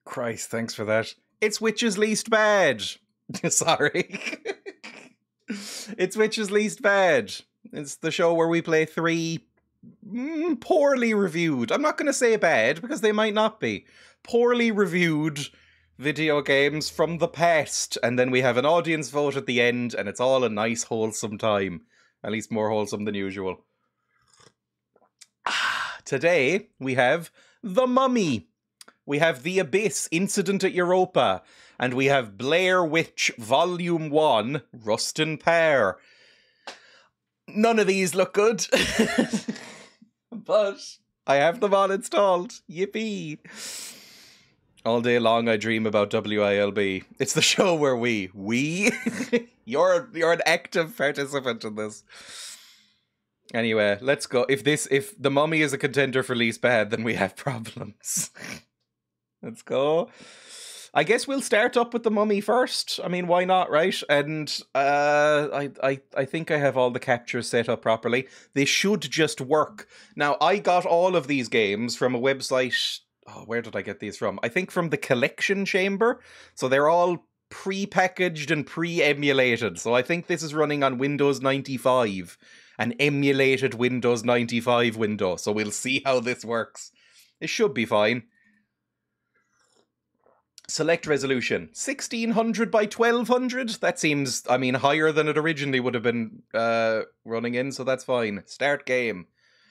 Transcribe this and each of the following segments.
Christ, thanks for that. It's Witch's Least Bad. Sorry. It's Witch's Least Bad. It's the show where we play 3 poorly reviewed, I'm not going to say bad because they might not be, poorly reviewed video games from the past, and then we have an audience vote at the end, and it's all a nice wholesome time. At least more wholesome than usual. Today we have The Mummy, we have The Abyss, Incident at Europa, and we have Blair Witch Volume 1, Rust and Pear. None of these look good. But I have them all installed. Yippee. All day long I dream about WILB. It's the show where we you're an active participant in this. Anyway, let's go. If The Mummy is a contender for least bad, then we have problems. Let's go. I guess we'll start up with The Mummy first. I mean, why not, right? And I think I have all the captures set up properly. They should just work. Now, I got all of these games from a website. Oh, where did I get these from? I think from the Collection Chamber. So they're all pre-packaged and pre-emulated. So I think this is running on Windows 95, an emulated Windows 95 window. So we'll see how this works. It should be fine. Select resolution, 1600 by 1200. That seems, I mean, higher than it originally would have been running in, so that's fine. Start game.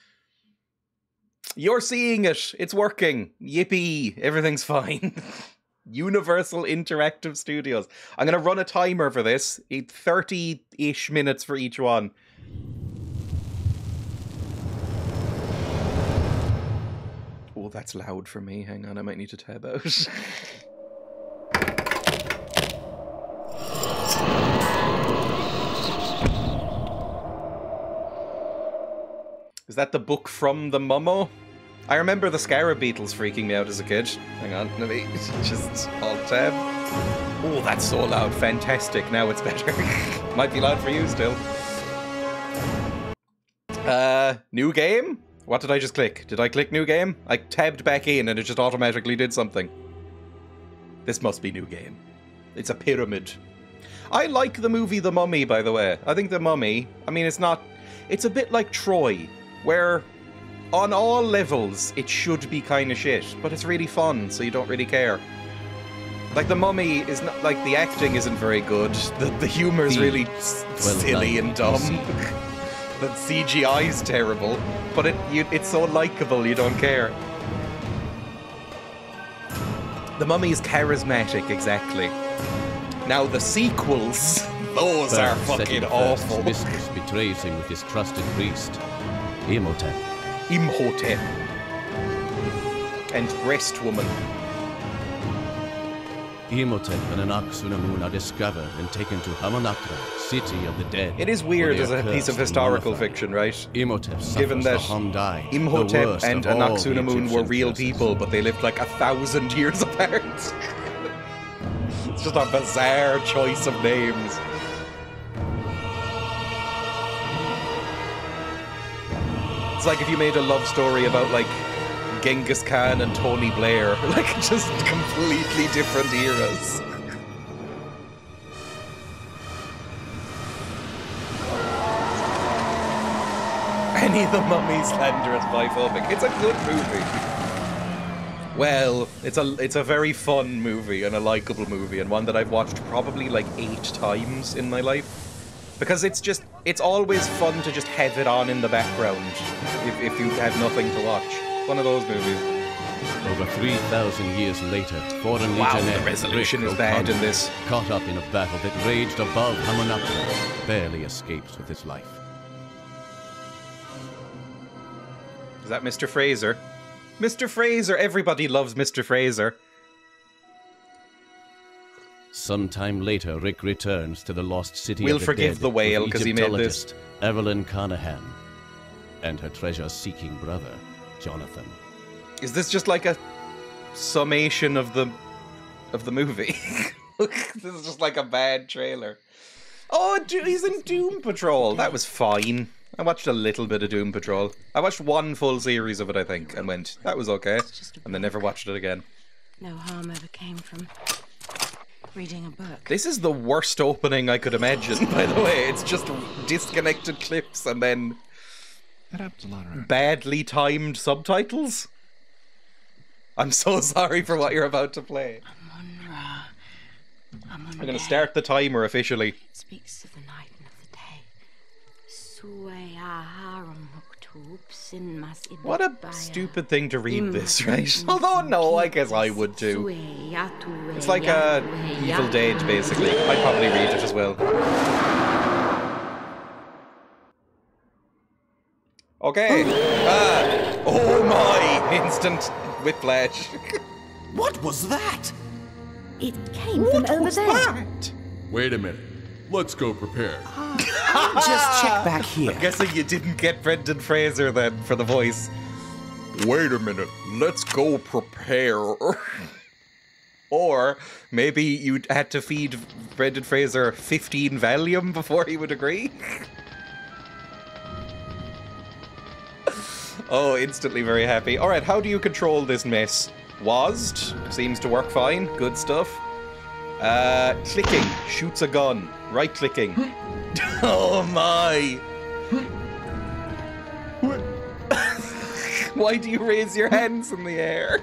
You're seeing it. It's working. Yippee. Everything's fine. Universal Interactive Studios. I'm going to run a timer for this. 30-ish minutes for each one. Oh, that's loud for me. Hang on, I might need to tab out. Is that the book from the Mummo? I remember the Scarab Beetles freaking me out as a kid. Hang on, let me just alt-tab. Oh, that's so loud. Fantastic. Now it's better. Might be loud for you still. New game? What did I just click? Did I click new game? I tabbed back in and it just automatically did something. This must be new game. It's a pyramid. I like the movie The Mummy, by the way. I think The Mummy, I mean, it's a bit like Troy, where on all levels it should be kind of shit, but it's really fun, so you don't really care. Like, The Mummy is not, like, the acting isn't very good, the humor is really silly and dumb. The CGI's terrible, but it's so likeable you don't care. The Mummy is charismatic, exactly. Now the sequels, those are fucking awful. Mistress betrays him with his trusted priest, Imhotep. And Breast Woman. Imhotep and Anaxunamun are discovered and taken to Hamunaptra, city of the dead. It is weird as a piece of historical fiction, right? Imhotep Given that Hamdai, Imhotep and Anaxunamun were real people, but they lived like 1,000 years apart. It's just a bizarre choice of names. It's like if you made a love story about, like, Genghis Khan and Tony Blair. Like, just completely different eras. Any of the Mummy slanderous biphobic. It's a good movie. Well, it's a very fun movie and a likable movie, and one that I've watched probably like 8 times in my life. Because it's always fun to just have it on in the background if you have nothing to watch. One of those movies. Over 3,000 years later, foreign wow, legionnaire the resolution is bad in this. Caught up in a battle that raged above Hamunaptra, barely escapes with his life. Is that Mr. Fraser? Mr. Fraser! Everybody loves Mr. Fraser. Sometime later, Rick returns to the lost city We'll of the forgive dead the whale because he made this. Egyptologist Evelyn Carnahan and her treasure-seeking brother, Jonathan. Is this just like a summation of the movie? This is just like a bad trailer. Oh, he's in Doom Patrol. That was fine. I watched a little bit of Doom Patrol. I watched one full series of it, I think, and went, that was okay. And then never watched it again. No harm ever came from reading a book. This is the worst opening I could imagine, by the way. It's just disconnected clips and then That happens a lot around. badly timed subtitles. I'm so sorry for what you're about to play. I'm going to start the timer officially. Speaks of the night and of the day. What a stupid thing to read this, right? Although, no, I guess I would too. It's like a Evil Dead, basically. I'd probably read it as well. Okay. Oh my! Instant whiplash. What was that? It came from over there. That? Wait a minute. Let's go prepare. Just check back here. I'm guessing you didn't get Brendan Fraser then for the voice. Wait a minute. Let's go prepare. Or maybe you had to feed Brendan Fraser 15 Valium before he would agree. Oh, instantly very happy. Alright, how do you control this mess? WASD seems to work fine. Good stuff. Clicking. Shoots a gun. Right clicking. Oh my! Why do you raise your hands in the air?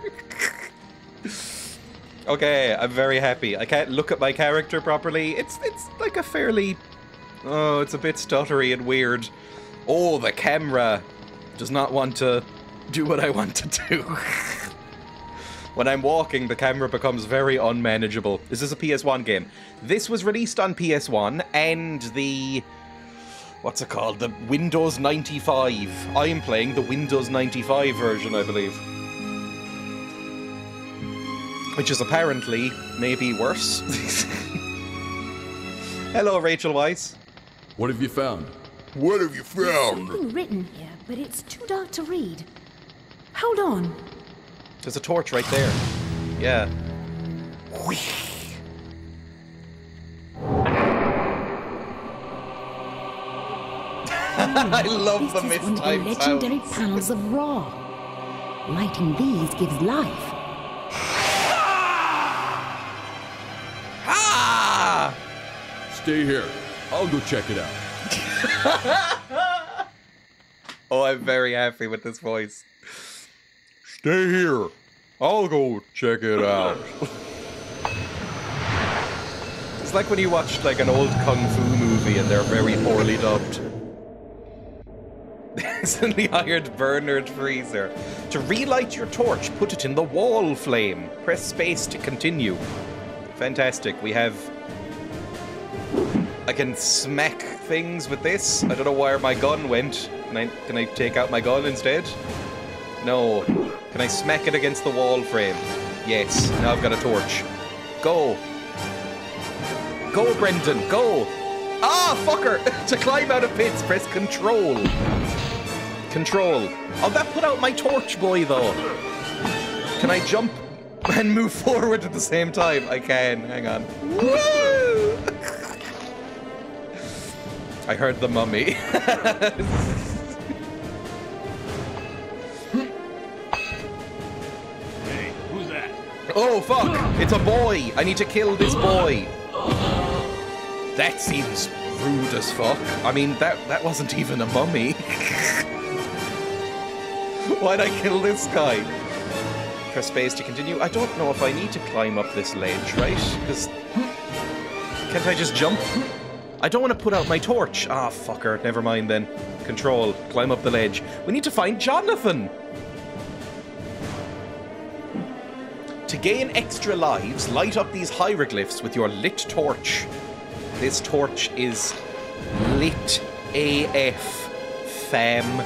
Okay, I'm very happy. I can't look at my character properly. It's like a fairly... Oh, it's a bit stuttery and weird. Oh, the camera does not want to do what I want to do. When I'm walking, the camera becomes very unmanageable. This is a PS1 game. This was released on PS1 and the... What's it called? The Windows 95. I'm playing the Windows 95 version, I believe. Which is apparently maybe worse. Hello, Rachel Weisz. What have you found? What have you found? Something written here, but it's too dark to read. Hold on. There's a torch right there. Yeah. I love the This is one of the mistimed legendary sounds. panels of Ra. Lighting these gives life. Ah! Stay here. I'll go check it out. Oh, I'm very happy with this voice. Stay here. I'll go check it out. It's like when you watch like an old kung fu movie and they're very poorly dubbed. Instantly hired Bernard Freezer. To relight your torch, put it in the wall flame. Press space to continue. Fantastic. We have... I can smack things with this. I don't know where my gun went. Can I take out my gun instead? No. Can I smack it against the wall frame? Yes. Now I've got a torch. Go. Go, Brendan. Go. Ah, fucker. To climb out of pits, press control. Control. Oh, that put out my torch, boy, though. Can I jump and move forward at the same time? I can. Hang on. Woo! I heard the mummy. Hey, who's that? Oh, fuck! It's a boy! I need to kill this boy! That seems rude as fuck. I mean, that wasn't even a mummy. Why'd I kill this guy? Press space to continue. I don't know if I need to climb up this ledge, right? Because... Can't I just jump? I don't want to put out my torch. Ah, fucker. Never mind then. Control. Climb up the ledge. We need to find Jonathan! To gain extra lives, light up these hieroglyphs with your lit torch. This torch is lit AF, fam.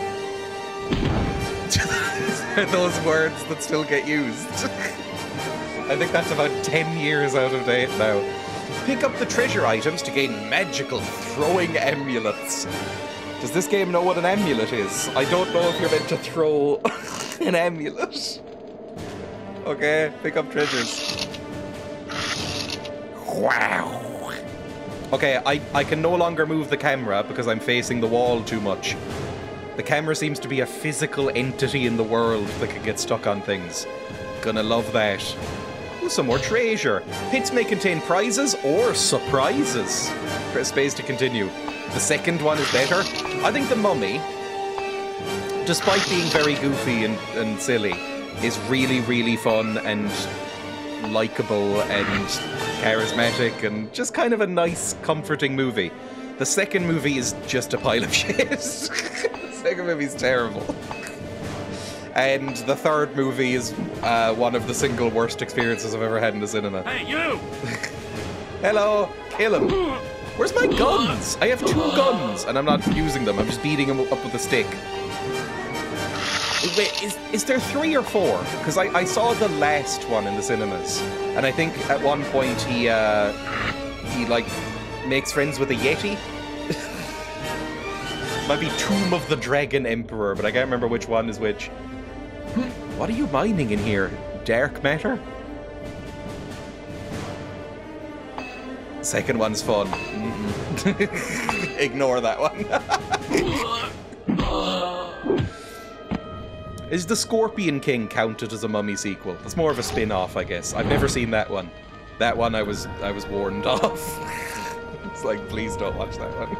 Are those words that still get used? I think that's about 10 years out of date now. Pick up the treasure items to gain magical throwing amulets. Does this game know what an amulet is? I don't know if you're meant to throw an amulet. Okay, pick up treasures. Wow. Okay, I can no longer move the camera because I'm facing the wall too much. The camera seems to be a physical entity in the world that can get stuck on things. Gonna love that. some more treasure. Pits may contain prizes or surprises. Press space to continue. The second one is better. I think The Mummy, despite being very goofy and silly, is really, really fun and likeable and charismatic and just kind of a nice, comforting movie. The second movie is just a pile of shit. The second movie is terrible. And the third movie is one of the single worst experiences I've ever had in the cinema. Hey, you! Hello, kill him. Where's my guns? I have 2 guns, and I'm not using them. I'm just beating him up with a stick. Wait, is there 3 or 4? Because I saw the last one in the cinemas, and I think at one point he like makes friends with a Yeti. Might be Tomb of the Dragon Emperor, but I can't remember which one is which. What are you mining in here? Dark matter? Second one's fun. Ignore that one. Is The Scorpion King counted as a Mummy sequel? That's more of a spin-off, I guess. I've never seen that one. That one I was warned off. It's like, please don't watch that one.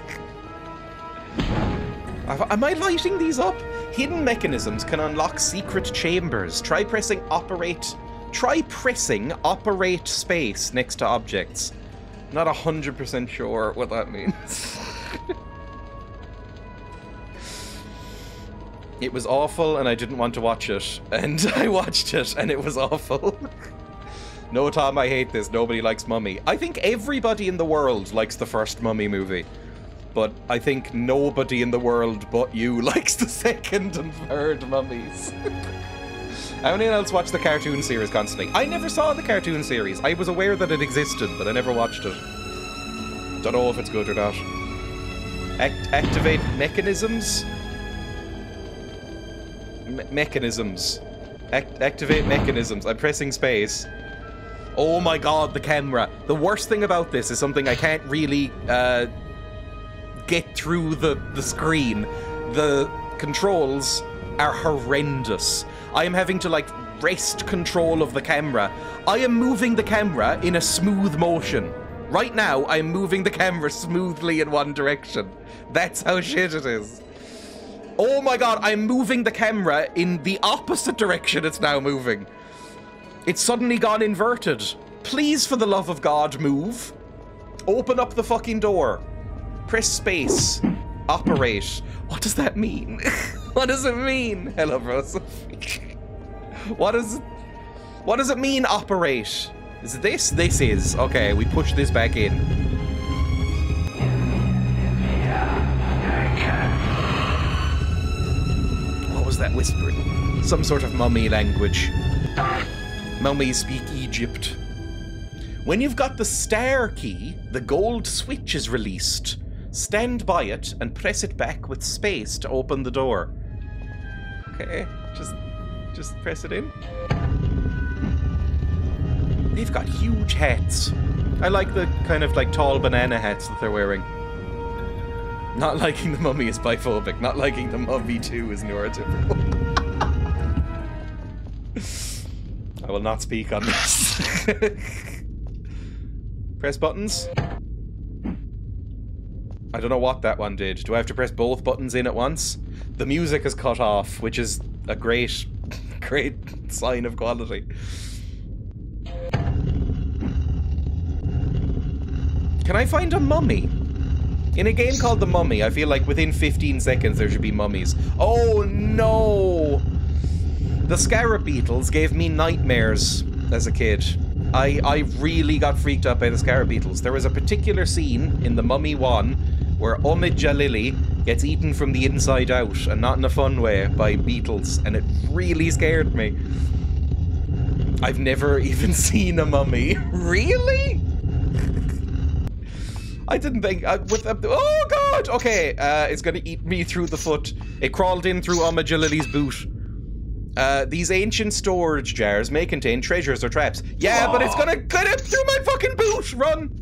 Am I lighting these up? Hidden mechanisms can unlock secret chambers. Try pressing operate space next to objects. Not 100% sure what that means. It was awful and I didn't want to watch it. And I watched it and it was awful. No, Tom, I hate this. Nobody likes Mummy. I think everybody in the world likes the first Mummy movie. But I think nobody in the world but you likes the second and third Mummies. How many else watch the cartoon series constantly? I never saw the cartoon series. I was aware that it existed, but I never watched it. Don't know if it's good or not. Activate mechanisms? Mechanisms. Activate mechanisms. I'm pressing space. Oh my god, the camera. The worst thing about this is something I can't really get through the screen. The controls are horrendous. I am having to like wrest control of the camera. I am moving the camera in a smooth motion. Right now, I am moving the camera smoothly in one direction. That's how shit it is. Oh my god, I'm moving the camera in the opposite direction it's now moving. It's suddenly gone inverted. Please, for the love of God, move. Open up the fucking door. Press space. Operate. What does that mean? What does it mean? Hello, bros. What does it mean, operate? Is it this? This is. Okay, we push this back in. What was that whispering? Some sort of mummy language. Mummies speak Egypt. When you've got the star key, the gold switch is released. Stand by it and press it back with space to open the door. Okay, just press it in. They've got huge hats. I like the kind of like tall banana hats that they're wearing. Not liking the Mummy is biphobic. Not liking the Mummy 2 is neurotypical. I will not speak on this. Press buttons. I don't know what that one did. Do I have to press both buttons in at once? The music is cut off, which is a great, great sign of quality. Can I find a mummy? In a game called The Mummy, I feel like within 15 seconds there should be mummies. Oh no! The scarab beetles gave me nightmares as a kid. I really got freaked out by the scarab beetles. There was a particular scene in The Mummy 1 where Omid Jalili gets eaten from the inside out, and not in a fun way, by beetles, and it really scared me. I've never even seen a mummy. Really? I didn't think... oh god! Okay, it's gonna eat me through the foot. It crawled in through Omid Jalili's boot. These ancient storage jars may contain treasures or traps. Yeah, but it's gonna get it through my fucking boot! Run!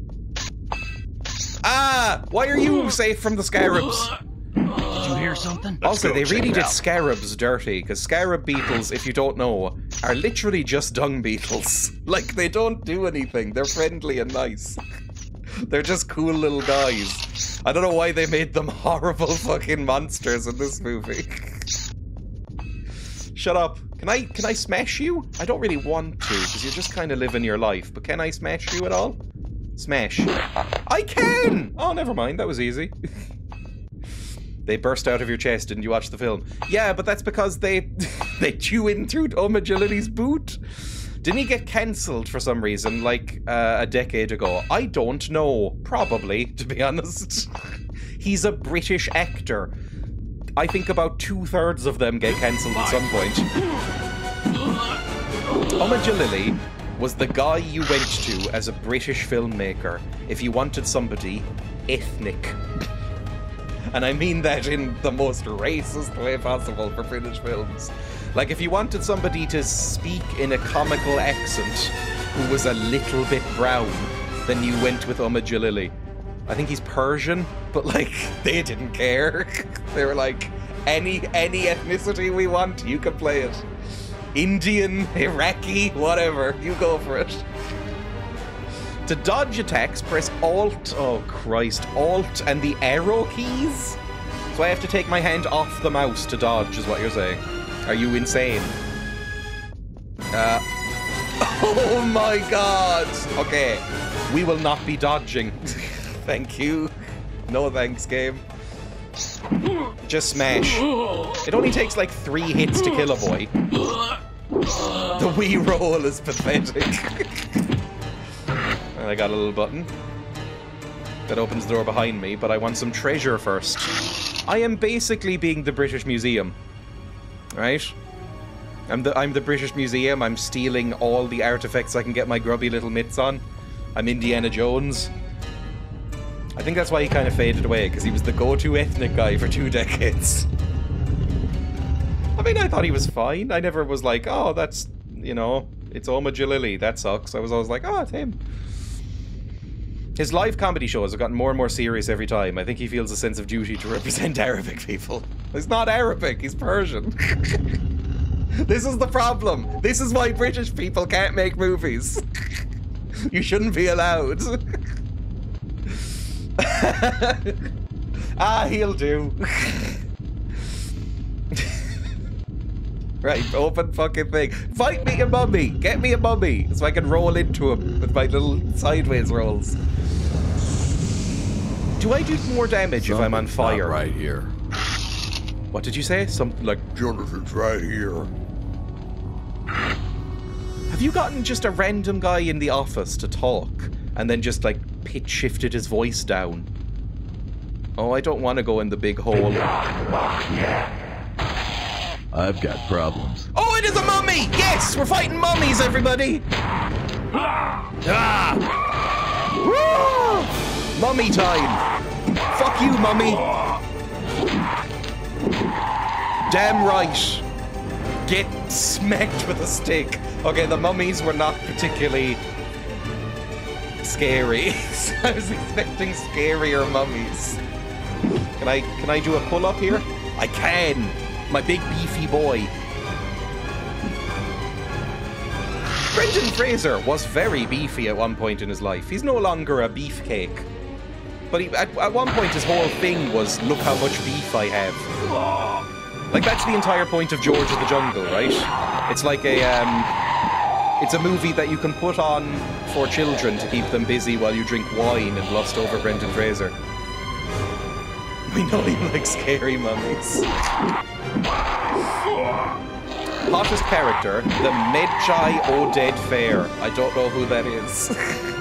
Ah! Why are you safe from the scarabs? Did you hear something? Also, they really did scarabs dirty, because scarab beetles, if you don't know, are literally just dung beetles. Like, they don't do anything. They're friendly and nice. They're just cool little guys. I don't know why they made them horrible fucking monsters in this movie. Shut up. Can I smash you? I don't really want to, because you're just kind of living your life. But can I smash you at all? Smash. I can! Oh, never mind. That was easy. They burst out of your chest. Didn't you watch the film? Yeah, but that's because they chew in through Omagilily's boot. Didn't he get cancelled for some reason, like a decade ago? I don't know. Probably, to be honest. He's a British actor. I think about 2/3 of them get cancelled at some point. Omagilily was the guy you went to as a British filmmaker if you wanted somebody ethnic. And I mean that in the most racist way possible for British films. Like, if you wanted somebody to speak in a comical accent who was a little bit brown, then you went with Omagilily. I think he's Persian, but, like, they didn't care. They were like, any ethnicity we want, you can play it. Indian, Iraqi, whatever, you go for it. To dodge attacks, press Alt, oh Christ, Alt and the arrow keys? So I have to take my hand off the mouse to dodge, is what you're saying. Are you insane? Oh my god! Okay, we will not be dodging. Thank you. No thanks, game. Just smash. It only takes like 3 hits to kill a boy. The wee roll is pathetic. I got a little button that opens the door behind me, but I want some treasure first. I am basically being the British Museum, right? I'm the British Museum. I'm stealing all the artifacts I can get my grubby little mitts on. I'm Indiana Jones. I think that's why he kind of faded away, because he was the go-to ethnic guy for 2 decades. I mean, I thought he was fine. I never was like, oh, that's, you know, it's Omagilily, that sucks. I was always like, oh, it's him. His live comedy shows have gotten more and more serious every time. I think he feels a sense of duty to represent Arabic people. He's not Arabic, he's Persian. This is the problem. This is why British people can't make movies. You shouldn't be allowed. Ah, he'll do. Right, open fucking thing. Fight me a mummy! Get me a mummy! So I can roll into him with my little sideways rolls. Do I do more damage if I'm on fire? Not right here. What did you say? Something like... Jonathan's right here. Have you gotten just a random guy in the office to talk and then just, like, pitch shifted his voice down? Oh, I don't want to go in the big hole. I've got problems. Oh, it is a mummy! Yes! We're fighting mummies, everybody! Ah! Woo! Mummy time! Fuck you, mummy! Damn right! Get smacked with a stick. Okay, the mummies were not particularly scary. I was expecting scarier mummies. Can I do a pull-up here? I can! My big beefy boy. Brendan Fraser was very beefy at one point in his life. He's no longer a beefcake. But at one point his whole thing was, look how much beef I have. Like, that's the entire point of George of the Jungle, right? It's like it's a movie that you can put on for children to keep them busy while you drink wine and lust over Brendan Fraser. We know he likes scary mummies. Hottest character, the Medjai Oded Fair. I don't know who that is.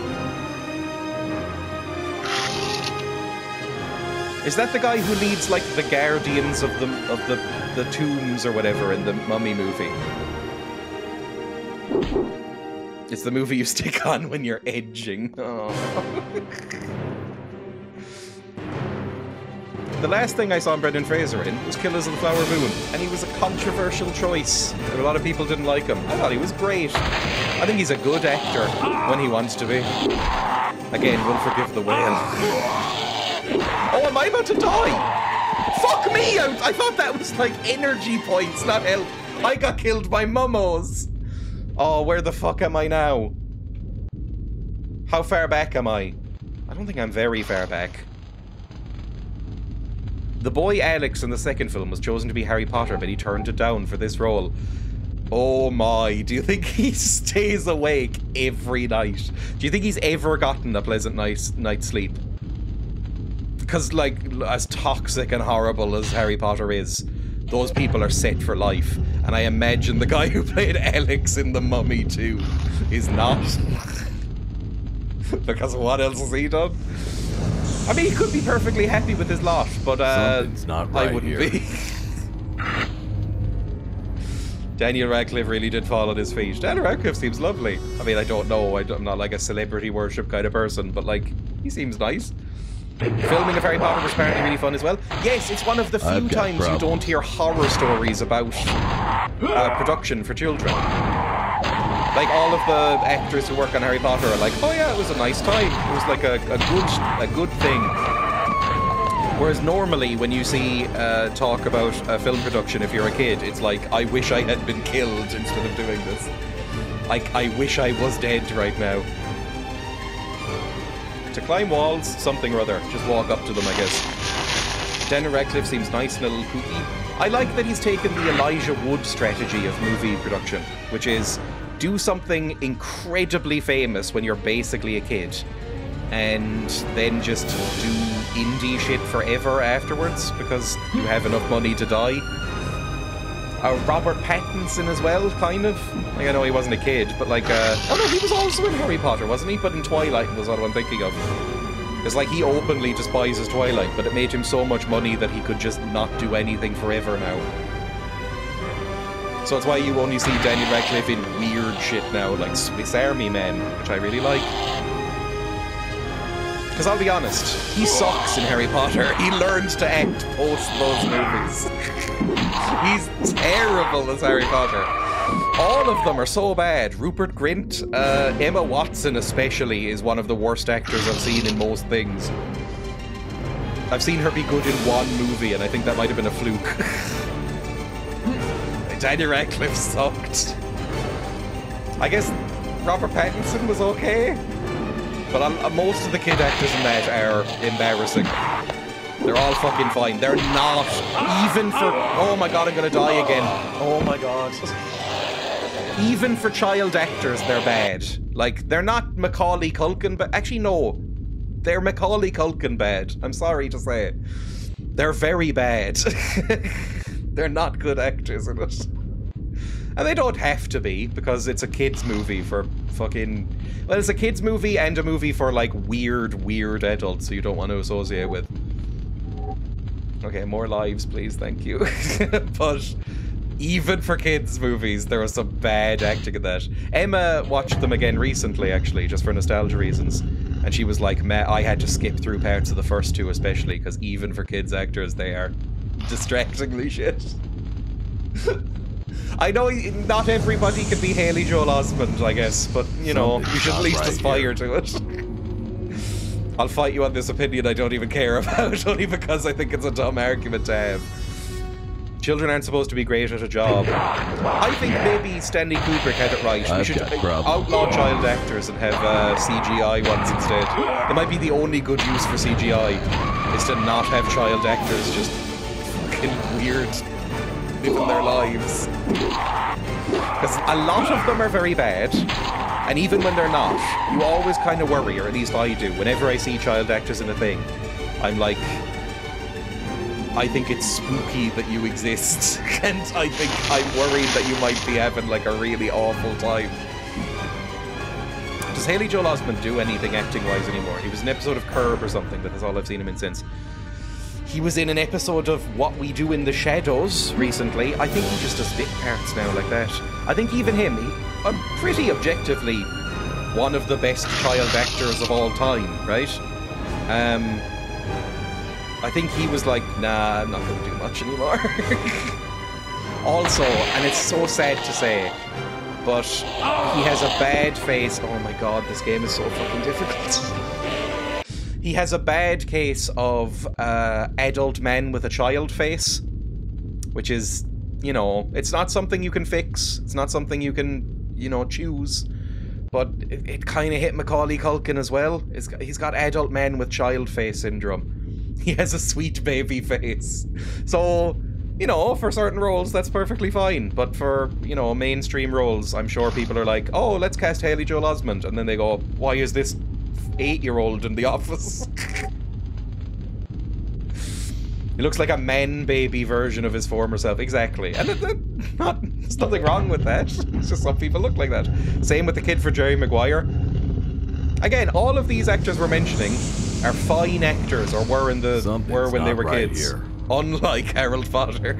Is that the guy who leads, like, the guardians of the tombs or whatever in the Mummy movie? It's the movie you stick on when you're edging. Oh. The last thing I saw Brendan Fraser in was Killers of the Flower Moon, and he was a controversial choice. A lot of people didn't like him. I thought he was great. I think he's a good actor when he wants to be. Again, we'll forgive the whale. Oh, am I about to die? Fuck me! I thought that was like energy points, not health. I got killed by mummos. Oh, where the fuck am I now? How far back am I? I don't think I'm very far back. The boy Alex in the second film was chosen to be Harry Potter, but he turned it down for this role. Oh my, do you think he stays awake every night? Do you think he's ever gotten a pleasant night's sleep? Because, like, as toxic and horrible as Harry Potter is, those people are set for life. And I imagine the guy who played Alex in The Mummy 2 is not. Because what else has he done? I mean, he could be perfectly happy with his lot, but Something's not right I wouldn't here. be. Daniel Radcliffe really did fall on his feet. Daniel Radcliffe seems lovely. I mean, I don't know. I'm not like a celebrity worship kind of person, but like, he seems nice. Filming of Harry Potter was apparently really fun as well. Yes, it's one of the few times you don't hear horror stories about production for children. Like, all of the actors who work on Harry Potter are like, oh yeah, it was a nice time. It was like a good thing. Whereas normally when you see talk about film production, if you're a kid, it's like, I wish I had been killed instead of doing this. Like, I wish I was dead right now. To climb walls, something or other. Just walk up to them, I guess. Daniel Radcliffe seems nice and a little kooky. I like that he's taken the Elijah Wood strategy of movie production, which is do something incredibly famous when you're basically a kid, and then just do indie shit forever afterwards because you have enough money to die. Robert Pattinson as well, kind of. Like, I know he wasn't a kid, but like, oh no, he was also in Harry Potter, wasn't he? But in Twilight was what I'm thinking of. It's like he openly despises Twilight, but it made him so much money that he could just not do anything forever now. So it's why you only see Daniel Radcliffe in weird shit now, like Swiss Army Men, which I really like. Because I'll be honest, he sucks in Harry Potter. He learned to act post those movies. He's terrible as Harry Potter. All of them are so bad. Rupert Grint, Emma Watson especially, is one of the worst actors I've seen in most things. I've seen her be good in one movie, and I think that might have been a fluke. Daniel Radcliffe sucked. I guess Robert Pattinson was okay. But most of the kid actors in that are embarrassing. They're all fucking fine. They're not even for... Oh my god, I'm gonna die again. Oh my god. Even for child actors, they're bad. Like, they're not Macaulay Culkin, but actually no. They're Macaulay Culkin bad. I'm sorry to say. They're very bad. They're not good actors in it. And they don't have to be, because it's a kid's movie for fucking... Well, it's a kid's movie and a movie for, like, weird adults who you don't want to associate with. Okay, more lives, please, thank you. But even for kids' movies, there was some bad acting in that. Emma watched them again recently, actually, just for nostalgia reasons. And she was like, meh, I had to skip through parts of the first two especially, because even for kids' actors, they are distractingly shit. I know not everybody can be Haley Joel Osment, I guess, but, you know, you should at least aspire to it. I'll fight you on this opinion I don't even care about, only because I think it's a dumb argument to have. Children aren't supposed to be great at a job. I think maybe Stanley Kubrick had it right. We should outlaw child actors and have CGI ones instead. It might be the only good use for CGI, is to not have child actors just fucking weird living their lives. Because a lot of them are very bad, and even when they're not, you always kind of worry, or at least I do. Whenever I see child actors in a thing, I'm like, I think it's spooky that you exist, and I think I'm worried that you might be having like a really awful time. Does Haley Joel Osment do anything acting-wise anymore? He was in an episode of Curb or something, but that's all I've seen him in since. He was in an episode of What We Do in the Shadows recently. I think he just does bit parts now like that. I think even him, I'm pretty objectively one of the best child actors of all time, right? I think he was like, nah, I'm not going to do much anymore. Also, and it's so sad to say, but he has a bad face. Oh my god, this game is so fucking difficult. He has a bad case of adult man with a child face, which is, you know, it's not something you can fix. It's not something you can you know, choose. But it kind of hit Macaulay Culkin as well. He's got adult man with child face syndrome. He has a sweet baby face. So, you know, for certain roles, that's perfectly fine. But for, you know, mainstream roles, I'm sure people are like, oh, let's cast Haley Joel Osment. And then they go, why is this 8-year-old in the office? He looks like a man-baby version of his former self. Exactly. And there's nothing wrong with that. It's just some people look like that. Same with the kid for Jerry Maguire. Again, all of these actors we're mentioning are fine actors, or were when they were kids. Here. Unlike Harold Potter.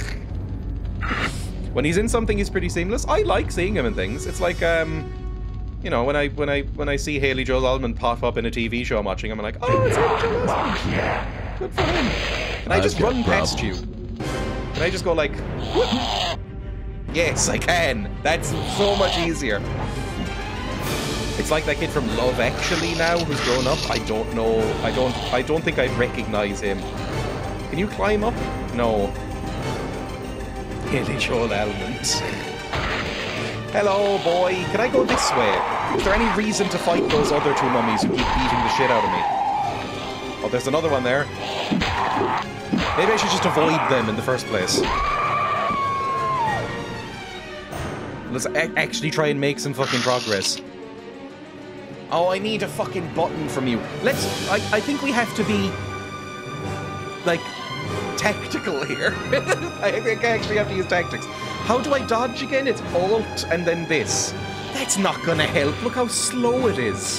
When he's in something, he's pretty seamless. I like seeing him in things. It's like, you know, when I see Haley Joel Osment pop up in a TV show I'm watching, I'm like, oh, it's Haley Joel Osment. Good for him. Can I just run past you? Can I just go like, whoop? Yes, I can. That's so much easier. It's like that kid from Love Actually now who's grown up. I don't know. I don't think I'd recognize him. Can you climb up? No. Haley Joel Osment. Hello, boy. Can I go this way? Is there any reason to fight those other two mummies who keep beating the shit out of me? Oh, there's another one there. Maybe I should just avoid them in the first place. Let's actually try and make some fucking progress. Oh, I need a fucking button from you. I think we have to be, like, tactical here. I think I actually have to use tactics. How do I dodge again? It's Alt and then this. That's not gonna help. Look how slow it is.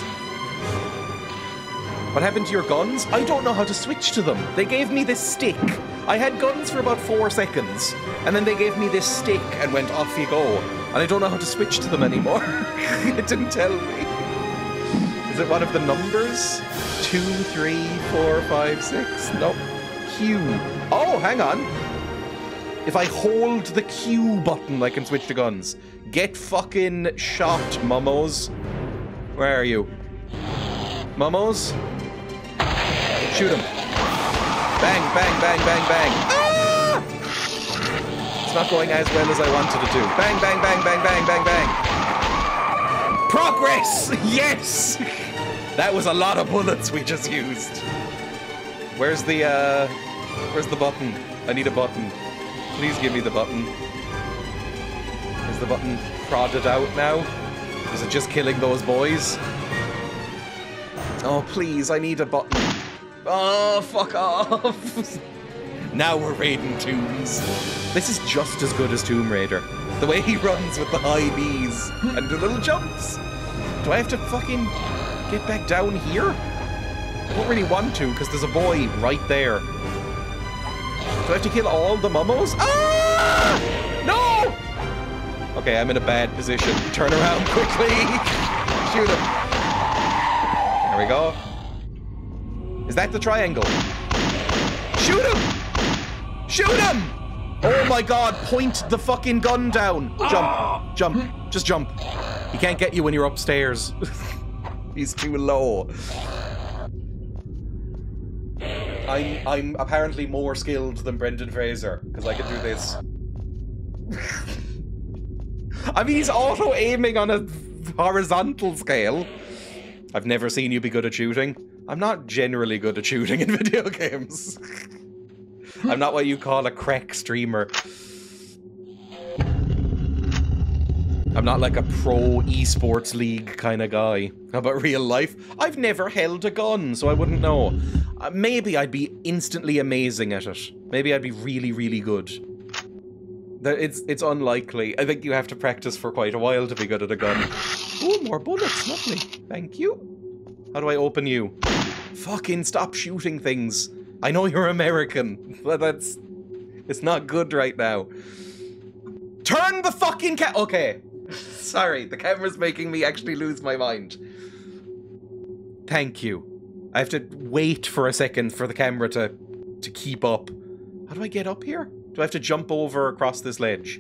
What happened to your guns? I don't know how to switch to them. They gave me this stick. I had guns for about 4 seconds, and then they gave me this stick and went, off you go. And I don't know how to switch to them anymore. It didn't tell me. Is it one of the numbers? 2, 3, 4, 5, 6? Nope. Q. Oh, hang on. If I hold the Q button, I can switch to guns. Get fucking shot, mummos. Where are you? Mummos? Shoot him. Bang, bang, bang, bang, bang. Ah! It's not going as well as I wanted it to. Bang, bang, bang, bang, bang, bang, bang. Progress! Yes! That was a lot of bullets we just used. Where's the button? I need a button. Please give me the button. Is the button prodded out now? Is it just killing those boys? Oh, please, I need a button. Oh, fuck off. Now we're raiding tombs. This is just as good as Tomb Raider. The way he runs with the high knees and the little jumps. Do I have to fucking get back down here? I don't really want to, because there's a boy right there. Do I have to kill all the mummos? Ah! No! Okay, I'm in a bad position. Turn around quickly. Shoot him. There we go. Is that the triangle? Shoot him! Shoot him! Oh my god, point the fucking gun down. Jump. Jump. Just jump. He can't get you when you're upstairs. He's too low. I'm apparently more skilled than Brendan Fraser, because I can do this. I mean, he's auto-aiming on a horizontal scale. I've never seen you be good at shooting. I'm not generally good at shooting in video games. I'm not what you call a crack streamer. I'm not like a pro esports league kind of guy. How about real life? I've never held a gun, so I wouldn't know. Maybe I'd be instantly amazing at it. Maybe I'd be really, really good. It's unlikely. I think you have to practice for quite a while to be good at a gun. Ooh, more bullets. Lovely. Thank you. How do I open you? Fucking stop shooting things. I know you're American, but it's not good right now. Turn the fucking okay. Sorry, the camera's making me actually lose my mind. Thank you. I have to wait for a second for the camera to keep up. How do I get up here? Do I have to jump over across this ledge?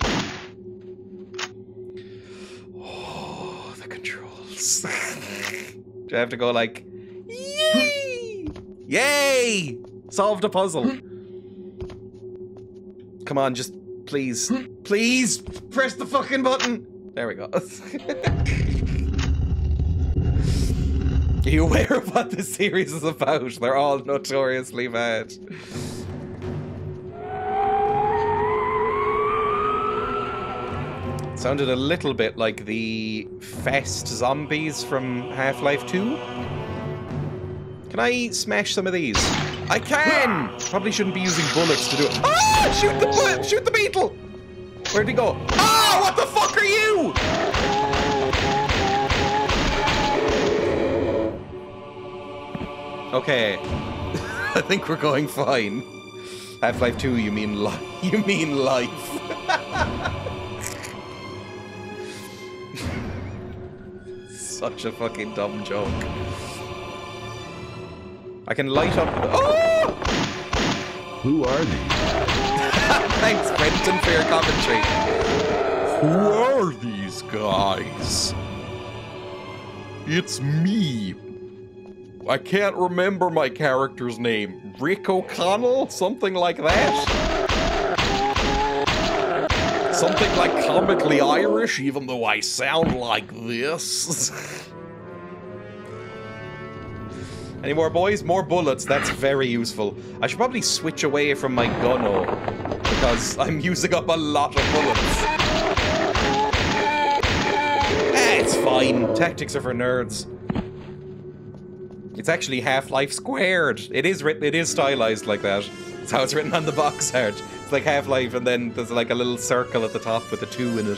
Oh, the controls. Do I have to go like, yay! Yay! Solved a puzzle. Come on, just please. Please press the fucking button. There we go. Are you aware of what this series is about? They're all notoriously bad. Sounded a little bit like the Fest zombies from Half-Life 2. Can I smash some of these? I can! Probably shouldn't be using bullets to do it. Ah! Shoot the bullet! Shoot the beetle! Where'd he go? Ah! What the fuck are you? Okay. I think we're going fine. Half-Life 2, you mean life. Such a fucking dumb joke. I can light up the... Oh! Who are these? Thanks, Brenton, for your commentary. Who are these guys? It's me. I can't remember my character's name. Rick O'Connell? Something like that? Something like comically Irish, even though I sound like this. Any more boys? More bullets. That's very useful. I should probably switch away from my gunno because I'm using up a lot of bullets. It's fine. Tactics are for nerds. It's actually Half-Life squared. It is written. It is stylized like that. That's how it's written on the box art. It's like Half-Life, and then there's like a little circle at the top with a 2 in it.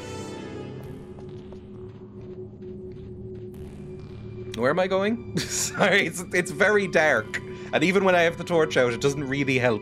Where am I going? Sorry, it's very dark. And even when I have the torch out, it doesn't really help.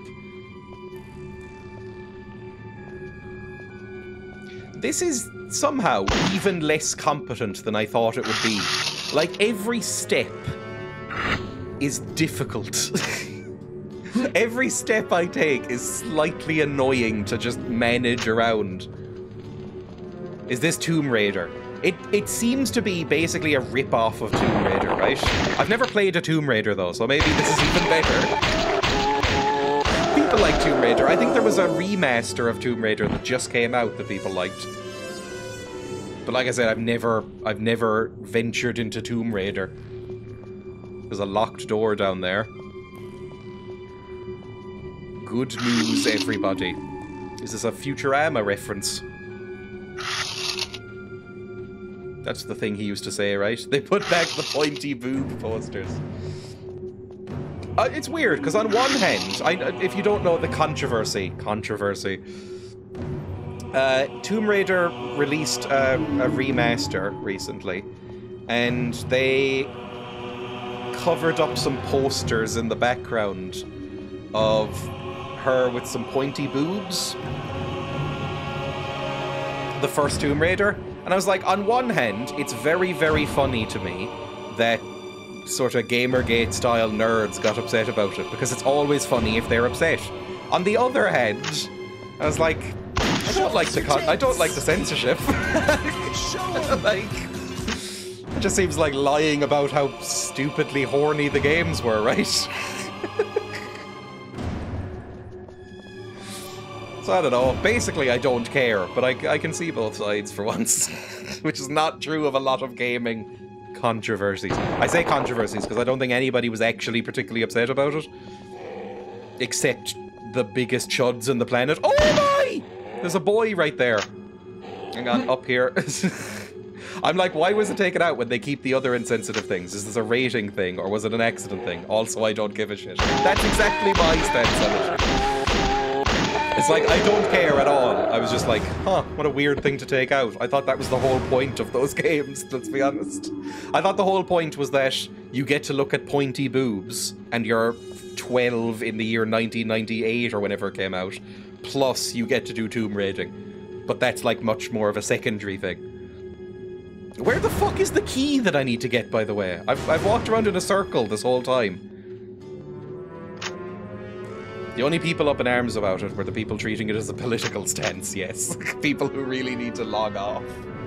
This is somehow even less competent than I thought it would be. Like, every step is difficult. Every step I take is slightly annoying to just manage around. Is this Tomb Raider? It seems to be basically a rip-off of Tomb Raider, right? I've never played a Tomb Raider, though, so maybe this is even better. People like Tomb Raider. I think there was a remaster of Tomb Raider that just came out that people liked. But like I said, I've never ventured into Tomb Raider. There's a locked door down there. Good news, everybody. Is this a Futurama reference? That's the thing he used to say, right? They put back the pointy boob posters. It's weird, because on one hand, if you don't know the controversy. Tomb Raider released a remaster recently, and they covered up some posters in the background of her with some pointy boobs. The first Tomb Raider. And I was like, on one hand, it's very, very funny to me that sort of Gamergate-style nerds got upset about it, because it's always funny if they're upset. On the other hand, I was like, I don't like the censorship. Like, it just seems like lying about how stupidly horny the games were, right? So I don't know. Basically, I don't care, but I can see both sides for once, which is not true of a lot of gaming controversies. I say controversies because I don't think anybody was actually particularly upset about it, except the biggest chuds in the planet. Oh my! There's a boy right there. Hang on, up here. I'm like, why was it taken out when they keep the other insensitive things? Is this a rating thing, or was it an accident thing? Also, I don't give a shit. That's exactly my stance on it. It's like, I don't care at all. I was just like, huh, what a weird thing to take out. I thought that was the whole point of those games, let's be honest. I thought the whole point was that you get to look at pointy boobs, and you're 12 in the year 1998 or whenever it came out, plus you get to do tomb raiding. But that's like much more of a secondary thing. Where the fuck is the key that I need to get, by the way? I've walked around in a circle this whole time. The only people up in arms about it were the people treating it as a political stance, yes. People who really need to log off.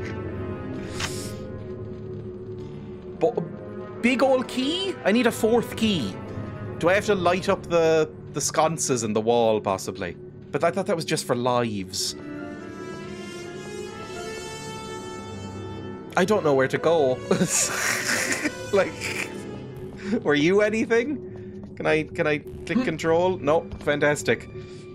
But big old key? I need a fourth key. Do I have to light up the sconces in the wall, possibly? But I thought that was just for lives. I don't know where to go. Like, were you anything? Can I click control? No, fantastic.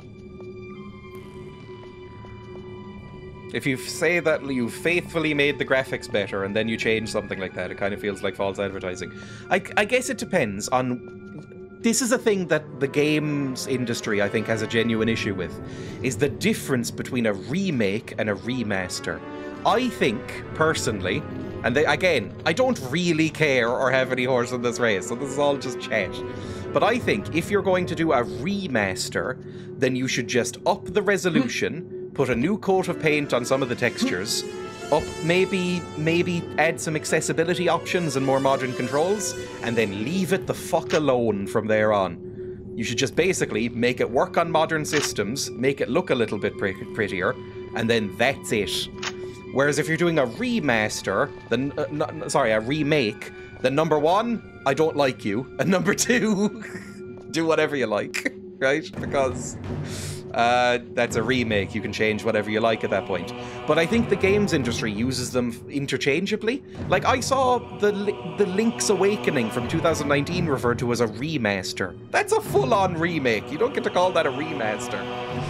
If you say that you faithfully made the graphics better and then you change something like that, it kind of feels like false advertising. I guess it depends on... This is a thing that the games industry, I think, has a genuine issue with, is the difference between a remake and a remaster. I think, personally, and again, I don't really care or have any horse in this race, so this is all just chat. But I think if you're going to do a remaster, then you should just up the resolution, put a new coat of paint on some of the textures, maybe add some accessibility options and more modern controls, and then leave it the fuck alone from there on. You should just basically make it work on modern systems, make it look a little bit prettier, and then that's it. Whereas if you're doing a remaster, then a remake, then number one, I don't like you, and number two, do whatever you like, right? Because that's a remake. You can change whatever you like at that point. But I think the games industry uses them interchangeably. Like, I saw the Link's Awakening from 2019 referred to as a remaster. That's a full-on remake. You don't get to call that a remaster.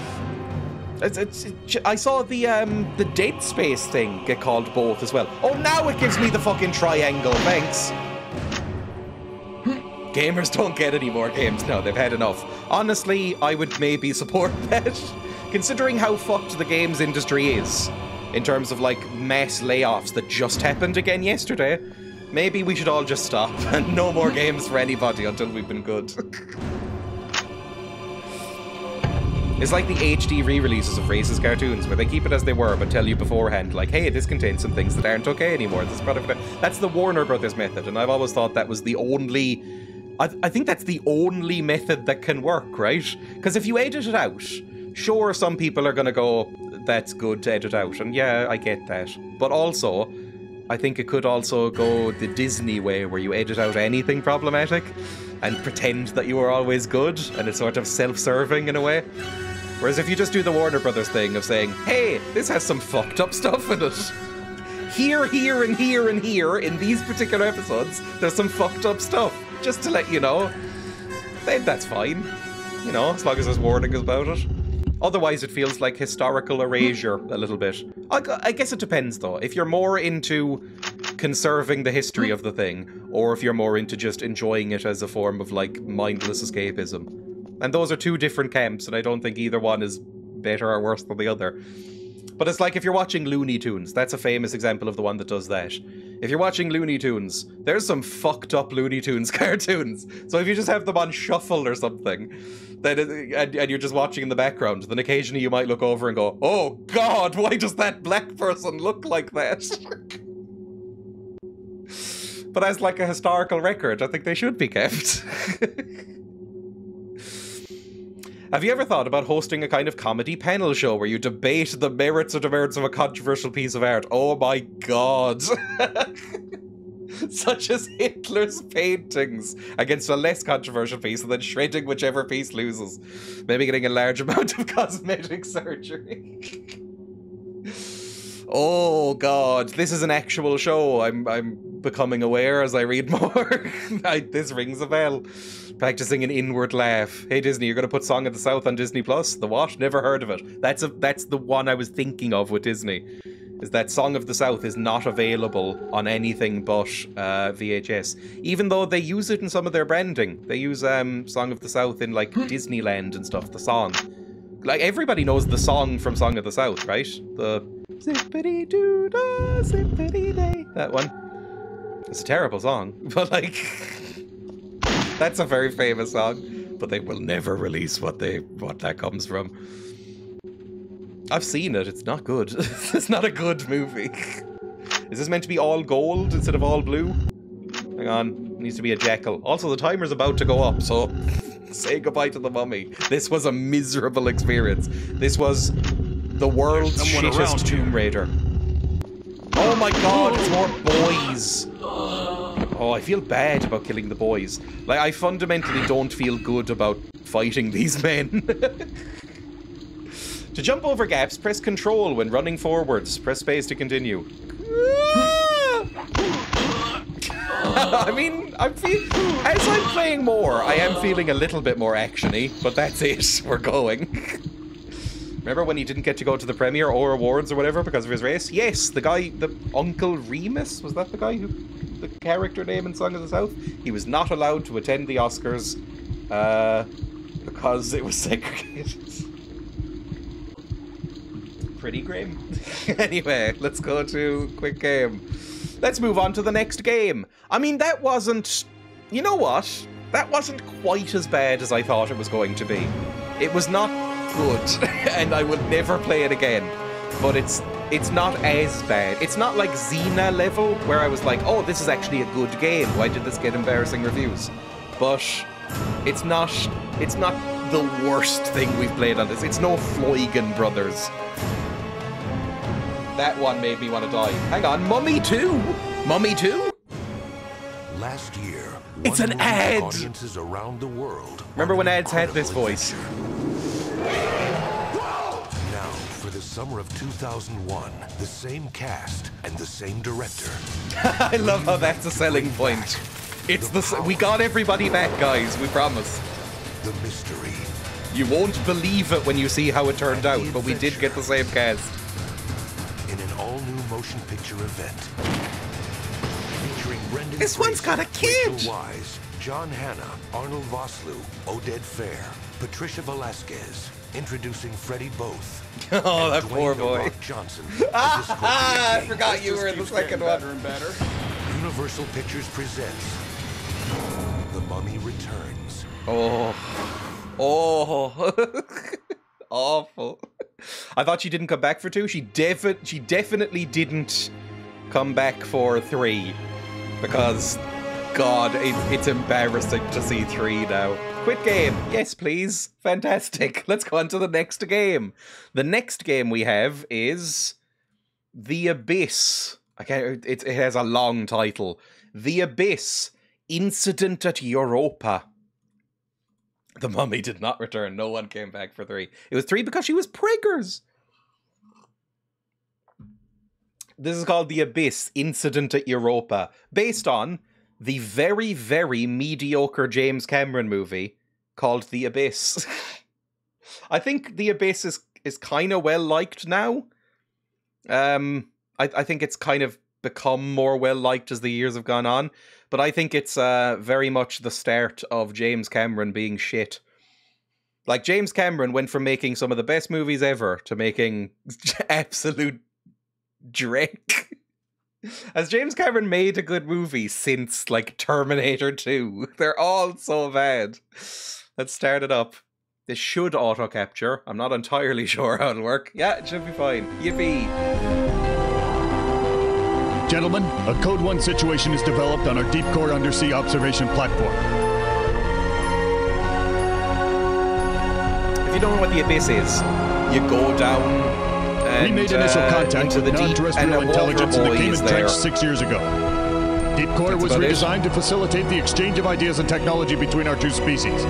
I saw the Dead Space thing get called both as well. Oh, now it gives me the fucking triangle. Thanks. Gamers don't get any more games now. They've had enough. Honestly, I would maybe support that. Considering how fucked the games industry is, in terms of, like, mass layoffs that just happened again yesterday, maybe we should all just stop and no more games for anybody until we've been good. It's like the HD re-releases of racist cartoons, where they keep it as they were, but tell you beforehand, like, hey, this contains some things that aren't okay anymore. This product... That's the Warner Brothers method, and I've always thought that was the only... I think that's the only method that can work, right? Because if you edit it out, sure, some people are going to go, that's good to edit out, and yeah, I get that. But also, I think it could also go the Disney way, where you edit out anything problematic and pretend that you were always good, and it's sort of self-serving in a way. Whereas if you just do the Warner Brothers thing of saying, hey, this has some fucked up stuff in it. Here, and here, and here, in these particular episodes, there's some fucked up stuff. Just to let you know, then that's fine. You know, as long as there's warning about it. Otherwise, it feels like historical erasure a little bit. I guess it depends, though. If you're more into conserving the history of the thing, or if you're more into just enjoying it as a form of, like, mindless escapism. And those are two different camps, and I don't think either one is better or worse than the other. But it's like if you're watching Looney Tunes, that's a famous example of the one that does that. If you're watching Looney Tunes, there's some fucked up Looney Tunes cartoons. So if you just have them on shuffle or something, then and you're just watching in the background, then occasionally you might look over and go, oh God, why does that black person look like that? But as like a historical record, I think they should be kept. Have you ever thought about hosting a kind of comedy panel show where you debate the merits or demerits of a controversial piece of art? Oh my God. Such as Hitler's paintings against a less controversial piece and then shredding whichever piece loses. Maybe getting a large amount of cosmetic surgery. Oh God, this is an actual show. I'm becoming aware as I read more. This rings a bell. Practicing an inward laugh. Hey Disney, you're going to put Song of the South on Disney Plus? The what? Never heard of it. That's the one I was thinking of with Disney. Is that Song of the South is not available on anything but VHS. Even though they use it in some of their branding. They use Song of the South in like Disneyland and stuff, the song. Like everybody knows the song from Song of the South, right? The zippity-doo-dah, zippity-day. That one. It's a terrible song, but like... That's a very famous song, but they will never release what that comes from. I've seen it, it's not good. It's not a good movie. Is this meant to be all gold instead of all blue? Hang on, it needs to be a jackal. Also, the timer's about to go up, so say goodbye to the mummy. This was a miserable experience. This was the world's shittest Tomb Raider. Oh my God, it's more boys. Oh, I feel bad about killing the boys. Like, I fundamentally don't feel good about fighting these men. To jump over gaps, press Control when running forwards. Press space to continue. I mean, as I'm playing more, I am feeling a little bit more actiony, but that's it. We're going. Remember when he didn't get to go to the premiere or awards or whatever because of his race? Yes, the guy, the Uncle Remus, was that the guy who, the character name in Song of the South? He was not allowed to attend the Oscars because it was segregated. Pretty grim. Anyway, let's go to quick game. Let's move on to the next game. I mean, that wasn't... You know what? That wasn't quite as bad as I thought it was going to be. It was not good, and I would never play it again. But it's not as bad. It's not like Xena level, where I was like, oh, this is actually a good game. Why did this get embarrassing reviews? But it's not the worst thing we've played on this. It's no Floygan Brothers. That one made me want to die. Hang on, Mummy 2? Mummy 2? Last year, it's an ad! Audiences around the world. Remember when ads had this voice? Now, for the summer of 2001, the same cast and the same director. I love how that's a selling point. We got everybody back, guys, we promise. The mystery. You won't believe it when you see how it turned out, but we did get the same cast. In an all-new motion picture event. Featuring Brendan This one's got a kid! Rachel Wise, John Hanna, Arnold Vosloo, Oded Fair, Patricia Velasquez, introducing Freddie Both. Oh, that Dwayne poor "The boy. Rock" Johnson. I forgot you were in the second one. Better. Universal Pictures presents The Mummy Returns. Oh. Awful. I thought she didn't come back for 2. She definitely didn't come back for 3. Because, God, it's embarrassing to see 3 now. Quit game. Yes, please. Fantastic. Let's go on to the next game. The next game we have is The Abyss. It has a long title. The Abyss. Incident at Europa. The Mummy did not return. No one came back for 3. It was 3 because she was preggers. This is called The Abyss, Incident at Europa, based on the very, very mediocre James Cameron movie called The Abyss. I think The Abyss is kind of well liked now. I think it's kind of become more well liked as the years have gone on. But I think it's very much the start of James Cameron being shit. Like, James Cameron went from making some of the best movies ever to making absolute dreck. Has James Cameron made a good movie since, like, Terminator 2? They're all so bad. Let's start it up. This should auto-capture. I'm not entirely sure how it'll work. Yeah, it should be fine. Yippee! Gentlemen, a Code 1 situation is developed on our deep core undersea observation platform. If you don't know what the Abyss is, you go down and, we made initial contact with non-terrestrial intelligence in the Cayman Trench 6 years ago. Deep core was redesigned to facilitate the exchange of ideas and technology between our two species.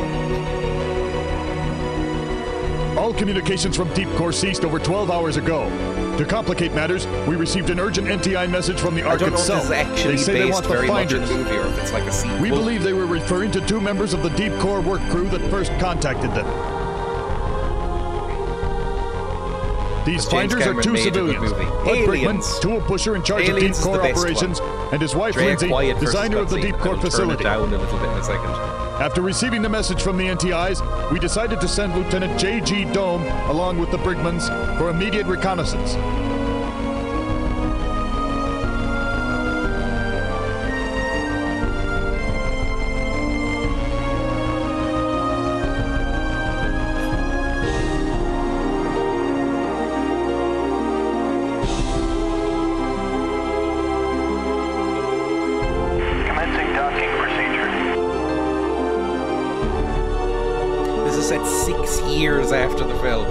All communications from Deep Core ceased over 12 hours ago. To complicate matters, we received an urgent NTI message from the Ark itself. They say they want the finders. Movie or if it's like a sequel. We believe they were referring to 2 members of the Deep Core work crew that first contacted them. These finders are 2 civilians. Bud Brickman, tool pusher in charge of Deep Core operations, and his wife Lindsay, designer of the Deep Core facility. Down a little bit in a second. After receiving the message from the NTIs, we decided to send Lieutenant J.G. Dome along with the Brigmans for immediate reconnaissance. Commencing docking procedure. This is set 6 years after the film.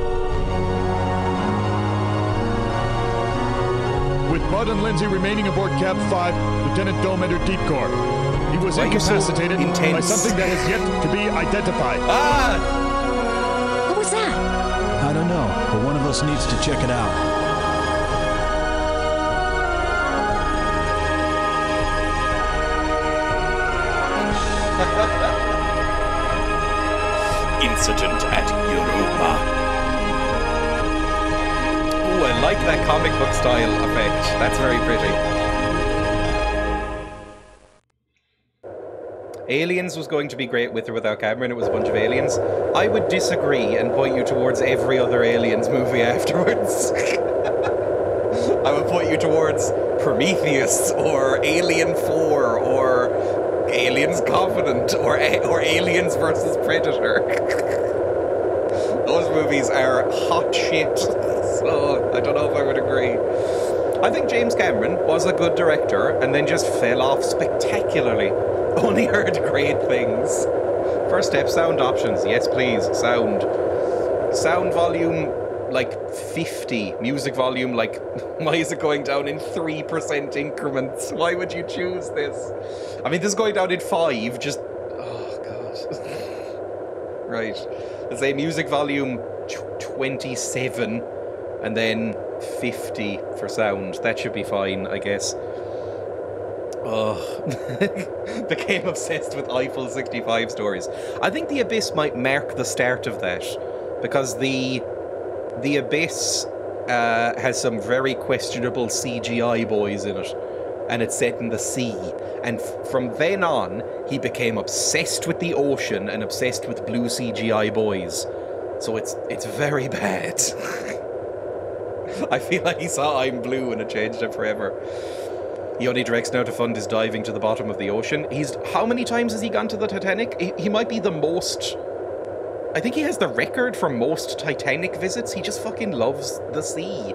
With Bud and Lindsay remaining aboard Cab 5, Lieutenant Dome entered Deep Core. He was incapacitated by something that has yet to be identified. Ah! What was that? I don't know, but one of us needs to check it out. incident at Europa. Oh, I like that comic book style effect. That's very pretty. Aliens was going to be great with or without Cameron. It was a bunch of aliens. I would disagree and point you towards every other Aliens movie afterwards. I would point you towards Prometheus or Alien 4 or Aliens Covenant or Aliens versus Predator. Those movies are hot shit. So I don't know if I would agree. I think James Cameron was a good director and then just fell off spectacularly. Only heard great things. First step, sound options. Yes, please. Sound. Sound volume, like 50. Music volume, like, why is it going down in 3% increments? Why would you choose this? I mean, this is going down in 5. Just, oh, God. Right. Let's say music volume 27 and then 50 for sound. That should be fine, I guess. Oh, became obsessed with Eiffel 65 stories. I think The Abyss might mark the start of that, because the Abyss has some very questionable CGI boys in it, and it's set in the sea. And from then on, he became obsessed with the ocean and obsessed with blue CGI boys. So it's very bad. I feel like he saw I'm Blue and it changed him forever. He only directs now to fund his diving to the bottom of the ocean. How many times has he gone to the Titanic? He might be the most... I think he has the record for most Titanic visits. He just fucking loves the sea.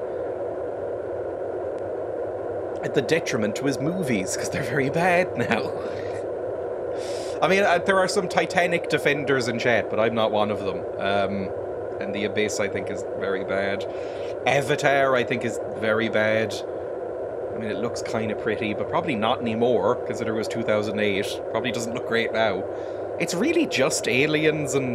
At the detriment to his movies, because they're very bad now. I mean, there are some Titanic defenders in chat, but I'm not one of them. And The Abyss, I think, is very bad. Avatar, I think, is very bad. I mean, it looks kind of pretty, but probably not anymore, because it was 2008. Probably doesn't look great now. It's really just Aliens and...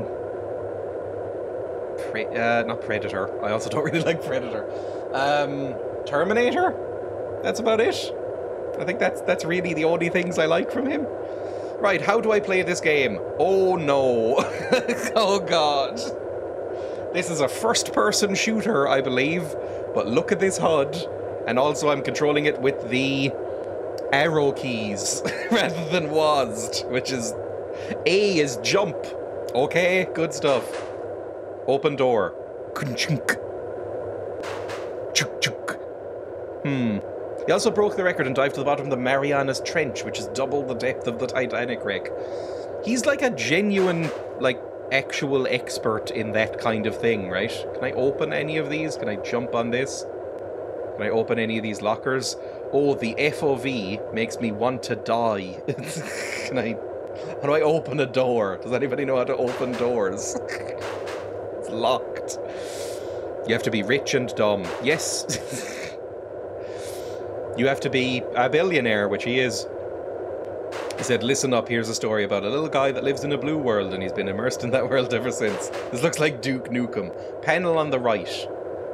not Predator. I also don't really like Predator. Terminator? That's about it. I think that's really the only things I like from him. Right, how do I play this game? Oh no. Oh god. This is a first-person shooter, I believe, but look at this HUD. And also I'm controlling it with the arrow keys rather than WASD, which is... A is jump. Okay, good stuff. Open door. He also broke the record and dived to the bottom of the Marianas Trench, which is double the depth of the Titanic wreck. He's like a genuine, like, actual expert in that kind of thing, right? Can I open any of these? Can I jump on this? Can I open any of these lockers? Oh, the FOV makes me want to die. How do I open a door? Does anybody know how to open doors? It's locked. You have to be rich and dumb. Yes. You have to be a billionaire, which he is. He said, listen up, here's a story about a little guy that lives in a blue world and he's been immersed in that world ever since. This looks like Duke Nukem. Panel on the right.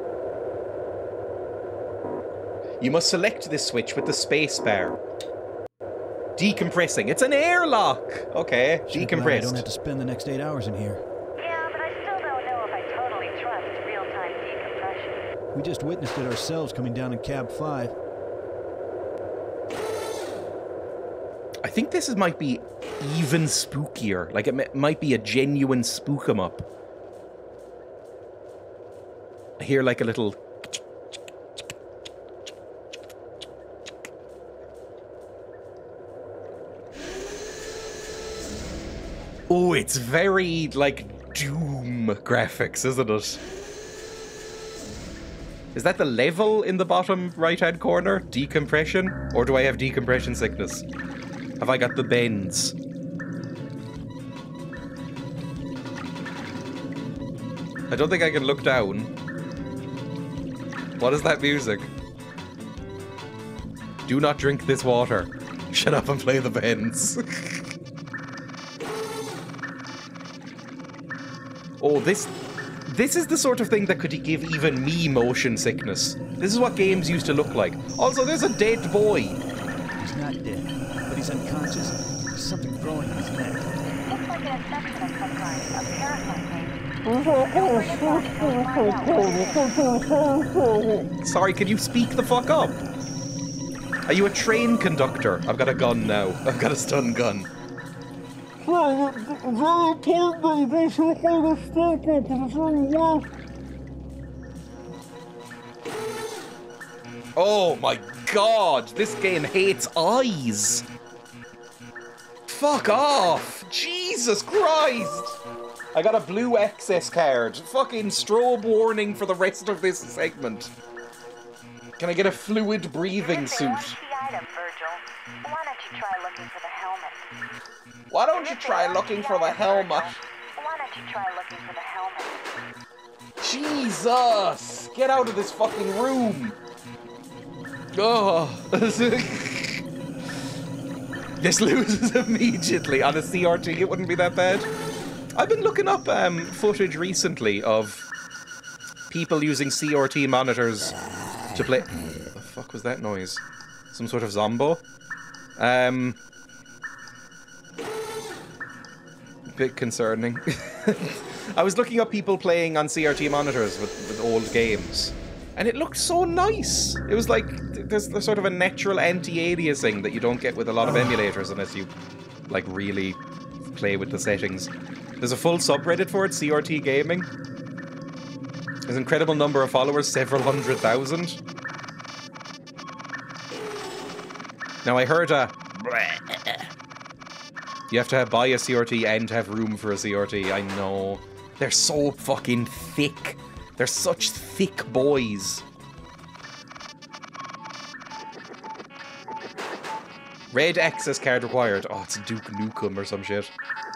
You must select this switch with the space bar. Decompressing. It's an airlock! Okay, decompressed. I don't have to spend the next 8 hours in here. Yeah, but I still don't know if I totally trust real-time decompression. We just witnessed it ourselves coming down in Cab 5. I think this might be even spookier. Like, it might be a genuine spook 'em up. I hear like a little... Oh, it's very, like, Doom graphics, isn't it? Is that the level in the bottom right-hand corner? Decompression? Or do I have decompression sickness? Have I got the bends? I don't think I can look down. What is that music? Do not drink this water. Shut up and play the bends. Oh, this is the sort of thing that could give even me motion sickness. This is what games used to look like. Also, there's a dead boy. He's not dead, but he's unconscious. something growing in his neck. Looks like an infection of some kind. A parasite, maybe. Sorry, can you speak the fuck up? Are you a train conductor? I've got a gun now. I've got a stun gun. Oh my god, this game hates eyes. Fuck off. Jesus Christ. I got a blue access card. Fucking strobe warning for the rest of this segment. Can I get a fluid breathing suit? Item, Virgil. Why don't you try looking for the helmet? Why don't you try looking for the helmet? Why don't you try looking for the helmet? Jesus! Get out of this fucking room! Oh. This loses immediately. On a CRT, it wouldn't be that bad. I've been looking up footage recently of people using CRT monitors to play... What the fuck was that noise? Some sort of zombo? Bit concerning. I was looking up people playing on CRT monitors with old games, and it looked so nice. It was like there's sort of a natural anti-aliasing that you don't get with a lot of emulators unless you like really play with the settings. There's a full subreddit for it, CRT Gaming. There's an incredible number of followers, several 100,000. Now I heard you have to buy a CRT and have room for a CRT. I know. They're so fucking thick. They're such thick boys. Red access card required. Oh, it's Duke Nukem or some shit.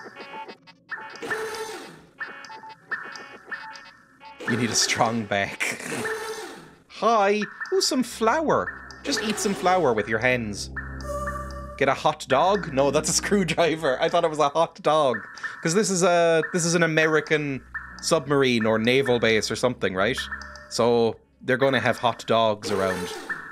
You need a strong back. Hi. Ooh, some flour. Just eat some flour with your hands. Get a hot dog? No, that's a screwdriver. I thought it was a hot dog. Because this is an American submarine or naval base or something, right? So they're going to have hot dogs around.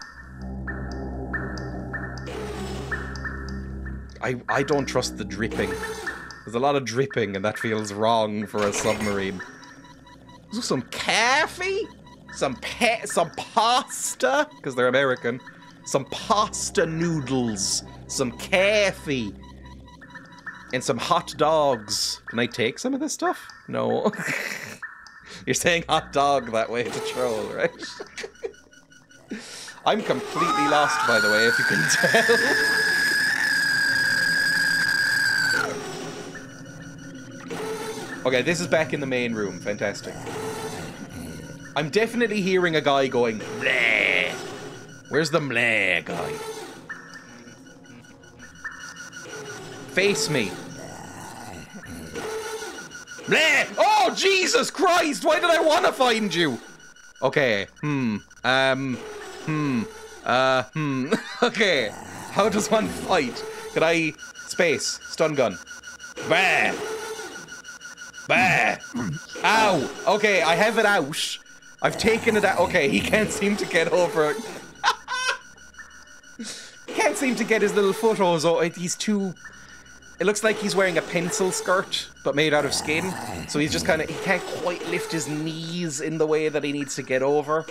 I don't trust the dripping. There's a lot of dripping and that feels wrong for a submarine. Some coffee? Some pasta? Because they're American. Some pasta noodles. Some coffee. And some hot dogs. Can I take some of this stuff? No. You're saying hot dog that way to troll, right? I'm completely lost, by the way, if you can tell. Okay, this is back in the main room. Fantastic. I'm definitely hearing a guy going, bleh. Where's the bleh guy? Face me. Bleh! Oh, Jesus Christ! Why did I want to find you? Okay. Okay. How does one fight? Can I... Space. Stun gun. Bah! Bah! Ow! Okay, I have it out. I've taken it out. Okay, he can't seem to get over it. He can't seem to get his little foot over. He's too... It looks like he's wearing a pencil skirt, but made out of skin. So he's just kind of... He can't quite lift his knees in the way that he needs to get over.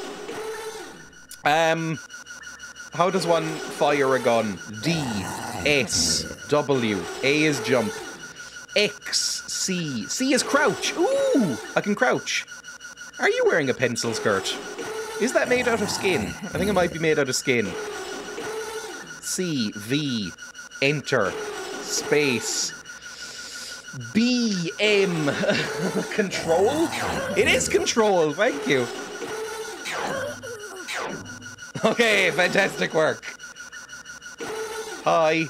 How does one fire a gun? D, S, W. A is jump. X, C. C is crouch. Ooh, I can crouch. Are you wearing a pencil skirt? Is that made out of skin? I think it might be made out of skin. C, V, enter, space. B, M. Control? It is control, thank you. Okay, fantastic work. Hi.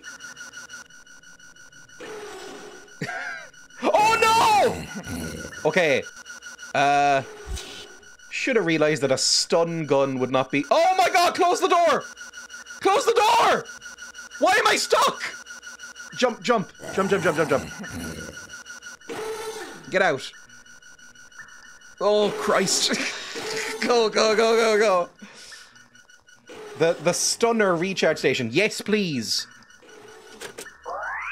Oh no! Okay. Should have realized that a stun gun would not be... Oh my god, close the door! Close the door! Why am I stuck? Jump, jump. Jump, jump, jump, jump, jump. Get out. Oh, Christ. Go, go, go, go, go. The stunner recharge station. Yes, please.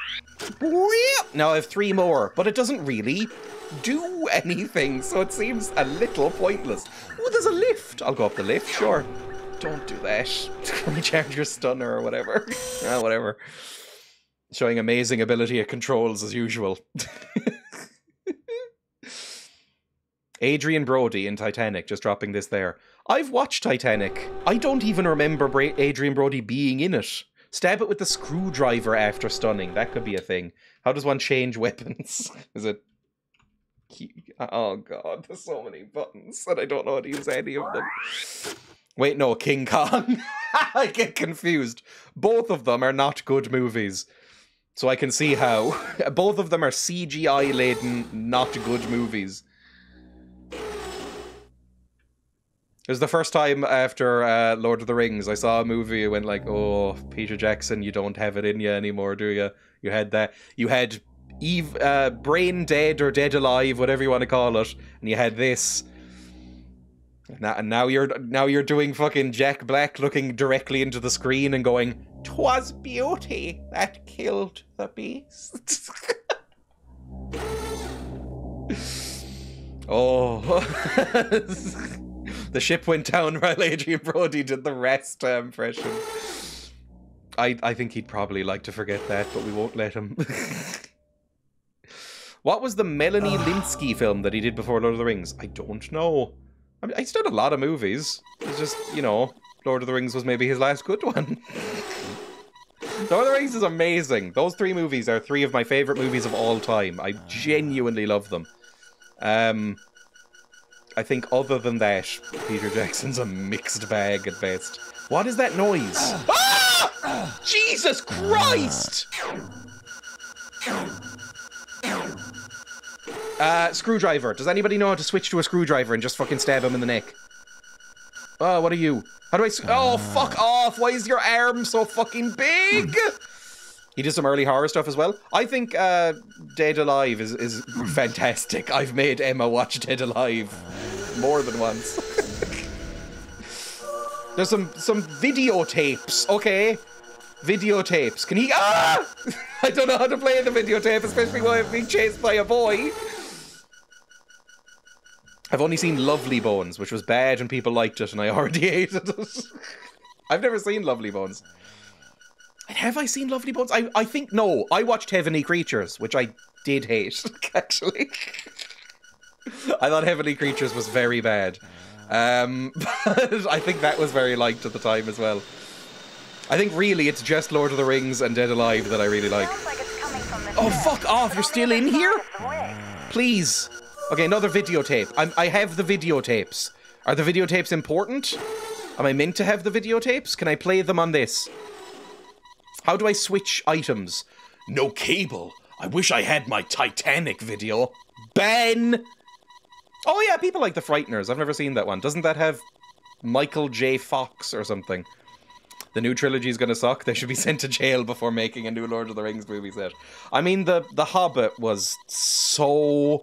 Now I have 3 more, but it doesn't really do anything, so it seems a little pointless. Oh, there's a lift. I'll go up the lift, sure. Don't do that. Recharge your stunner or whatever. Whatever. Showing amazing ability at controls as usual. Adrian Brody in Titanic, just dropping this there. I've watched Titanic. I don't even remember Adrian Brody being in it. Stab it with the screwdriver after stunning. That could be a thing. How does one change weapons? Is it... Oh god, there's so many buttons and I don't know how to use any of them. Wait, no, King Kong. I get confused. Both of them are not good movies. So I can see how. Both of them are CGI-laden, not good movies. It was the first time after Lord of the Rings I saw a movie and went like, oh, Peter Jackson, you don't have it in you anymore, do you? You had that. You had Brain Dead or Dead Alive, whatever you want to call it, and you had this. And now you're doing fucking Jack Black looking directly into the screen and going, "'Twas beauty that killed the beast." Oh. The ship went down while Adrian Brody did the rest impression. I think he'd probably like to forget that, but we won't let him. What was the Melanie Linsky film that he did before Lord of the Rings? I don't know. I mean, he's done a lot of movies. It's just, you know, Lord of the Rings was maybe his last good one. Lord of the Rings is amazing. Those 3 movies are 3 of my favourite movies of all time. I genuinely love them. I think other than that, Peter Jackson's a mixed bag at best. What is that noise? Ah! Jesus Christ! Screwdriver. Does anybody know how to switch to a screwdriver and just fucking stab him in the neck? Oh, what are you? How do I... Oh, fuck off! Why is your arm so fucking big? He did some early horror stuff as well. I think Dead Alive is fantastic. I've made Emma watch Dead Alive more than once. There's some videotapes, okay? Videotapes. Can he... Ah! I don't know how to play the videotape, especially when I'm being chased by a boy. I've only seen Lovely Bones, which was bad and people liked it and I already hated it. I've never seen Lovely Bones. Have I seen Lovely Bones? I think no. I watched Heavenly Creatures, which I did hate, actually. I thought Heavenly Creatures was very bad. But I think that was very liked at the time as well. I think really it's just Lord of the Rings and Dead Alive that I really like. Oh, fuck off. You're still in here? Please. Okay, another videotape. I have the videotapes. Are the videotapes important? Am I meant to have the videotapes? Can I play them on this? How do I switch items? No cable. I wish I had my Titanic video. Ben! Oh yeah, people like The Frighteners. I've never seen that one. Doesn't that have Michael J. Fox or something? The new trilogy is gonna suck. They should be sent to jail before making a new Lord of the Rings movie set. I mean, the Hobbit was so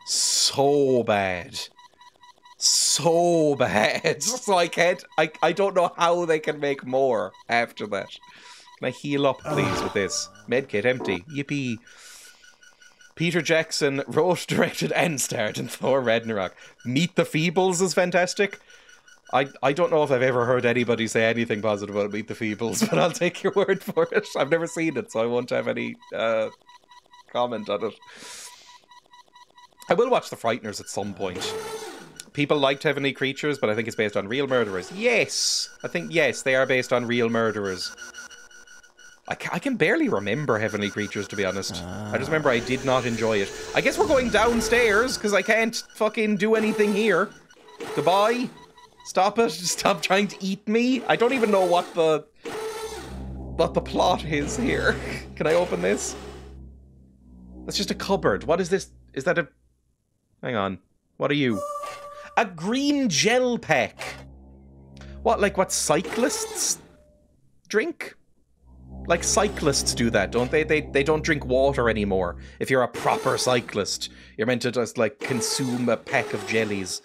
bad. So bad. So I don't know how they can make more after that. Can I heal up, please, with this? Medkit empty. Yippee. Peter Jackson wrote, directed, and starred in Thor Ragnarok. Meet the Feebles is fantastic. I don't know if I've ever heard anybody say anything positive about Meet the Feebles, but I'll take your word for it. I've never seen it, so I won't have any comment on it. I will watch The Frighteners at some point. People liked Heavenly Creatures, but I think it's based on real murderers. Yes! I think, yes, they are based on real murderers. I can barely remember Heavenly Creatures, to be honest. I just remember I did not enjoy it. I guess we're going downstairs, because I can't fucking do anything here. Goodbye. Stop it. Stop trying to eat me. I don't even know what the plot is here. Can I open this? That's just a cupboard. What is this? Is that a... Hang on. What are you? A green gel pack. What, like what cyclists drink? Like cyclists do that, don't they? They don't drink water anymore. If you're a proper cyclist, you're meant to just like consume a pack of jellies.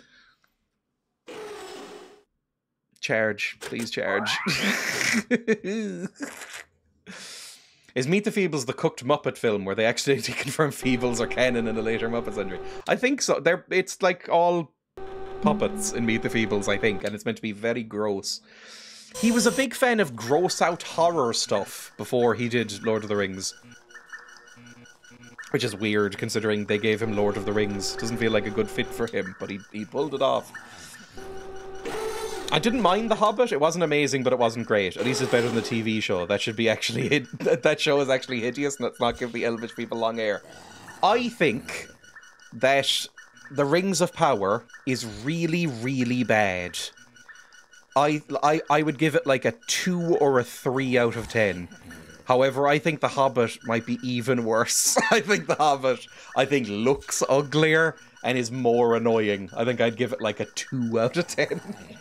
Charge, please charge. Is Meet the Feebles the cooked Muppet film where they accidentally confirm Feebles are canon in a later Muppets entry? I think so. It's like all puppets in Meet the Feebles, I think, and it's meant to be very gross. He was a big fan of gross out horror stuff before he did Lord of the Rings. Which is weird, considering they gave him Lord of the Rings. Doesn't feel like a good fit for him, but he pulled it off. I didn't mind The Hobbit. It wasn't amazing, but it wasn't great. At least it's better than the TV show. That should be actually... that show is actually hideous, and let's not give the Elvish people long hair. I think that The Rings of Power is really, really bad. I would give it like a 2 or a 3 out of 10. However, I think The Hobbit might be even worse. I think The Hobbit, looks uglier and is more annoying. I think I'd give it like a 2 out of 10.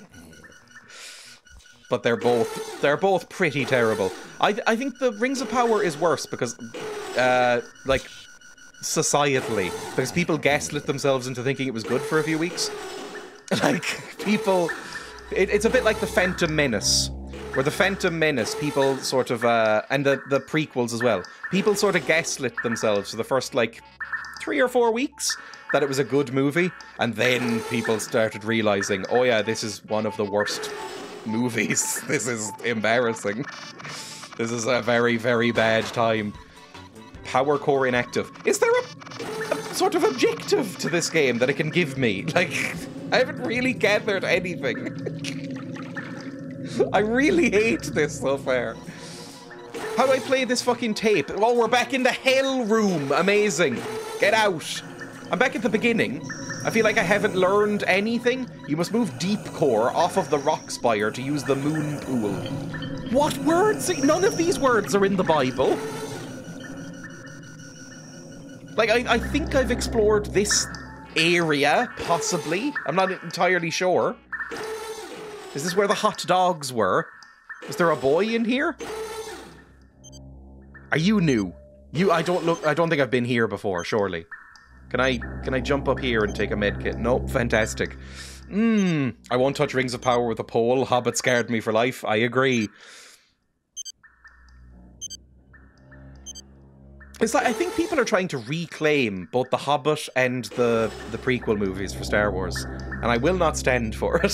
But they're both pretty terrible. I think The Rings of Power is worse because, like, societally. Because people gaslit themselves into thinking it was good for a few weeks. Like, people... It's a bit like The Phantom Menace. Where The Phantom Menace, people sort of, and the prequels as well, people sort of gaslit themselves for the first, like, 3 or 4 weeks that it was a good movie, and then people started realizing, oh yeah, this is one of the worst movies. This is embarrassing. This is a very, very bad time. Power Core inactive. Is there a sort of objective to this game that it can give me? Like, I haven't really gathered anything. I really hate this so far. How do I play this fucking tape? Oh, we're back in the hell room. Amazing. Get out. I'm back at the beginning. I feel like I haven't learned anything. You must move deep core off of the rock spire to use the moon pool. What words? None of these words are in the Bible. Like, I think I've explored this area, possibly. I'm not entirely sure. Is this where the hot dogs were? Is there a boy in here? Are you new? I don't think I've been here before, surely. Can I jump up here and take a medkit? Nope, fantastic. I won't touch Rings of Power with a pole. Hobbit scarred me for life. I agree. It's like, I think people are trying to reclaim both The Hobbit and the prequel movies for Star Wars. And I will not stand for it.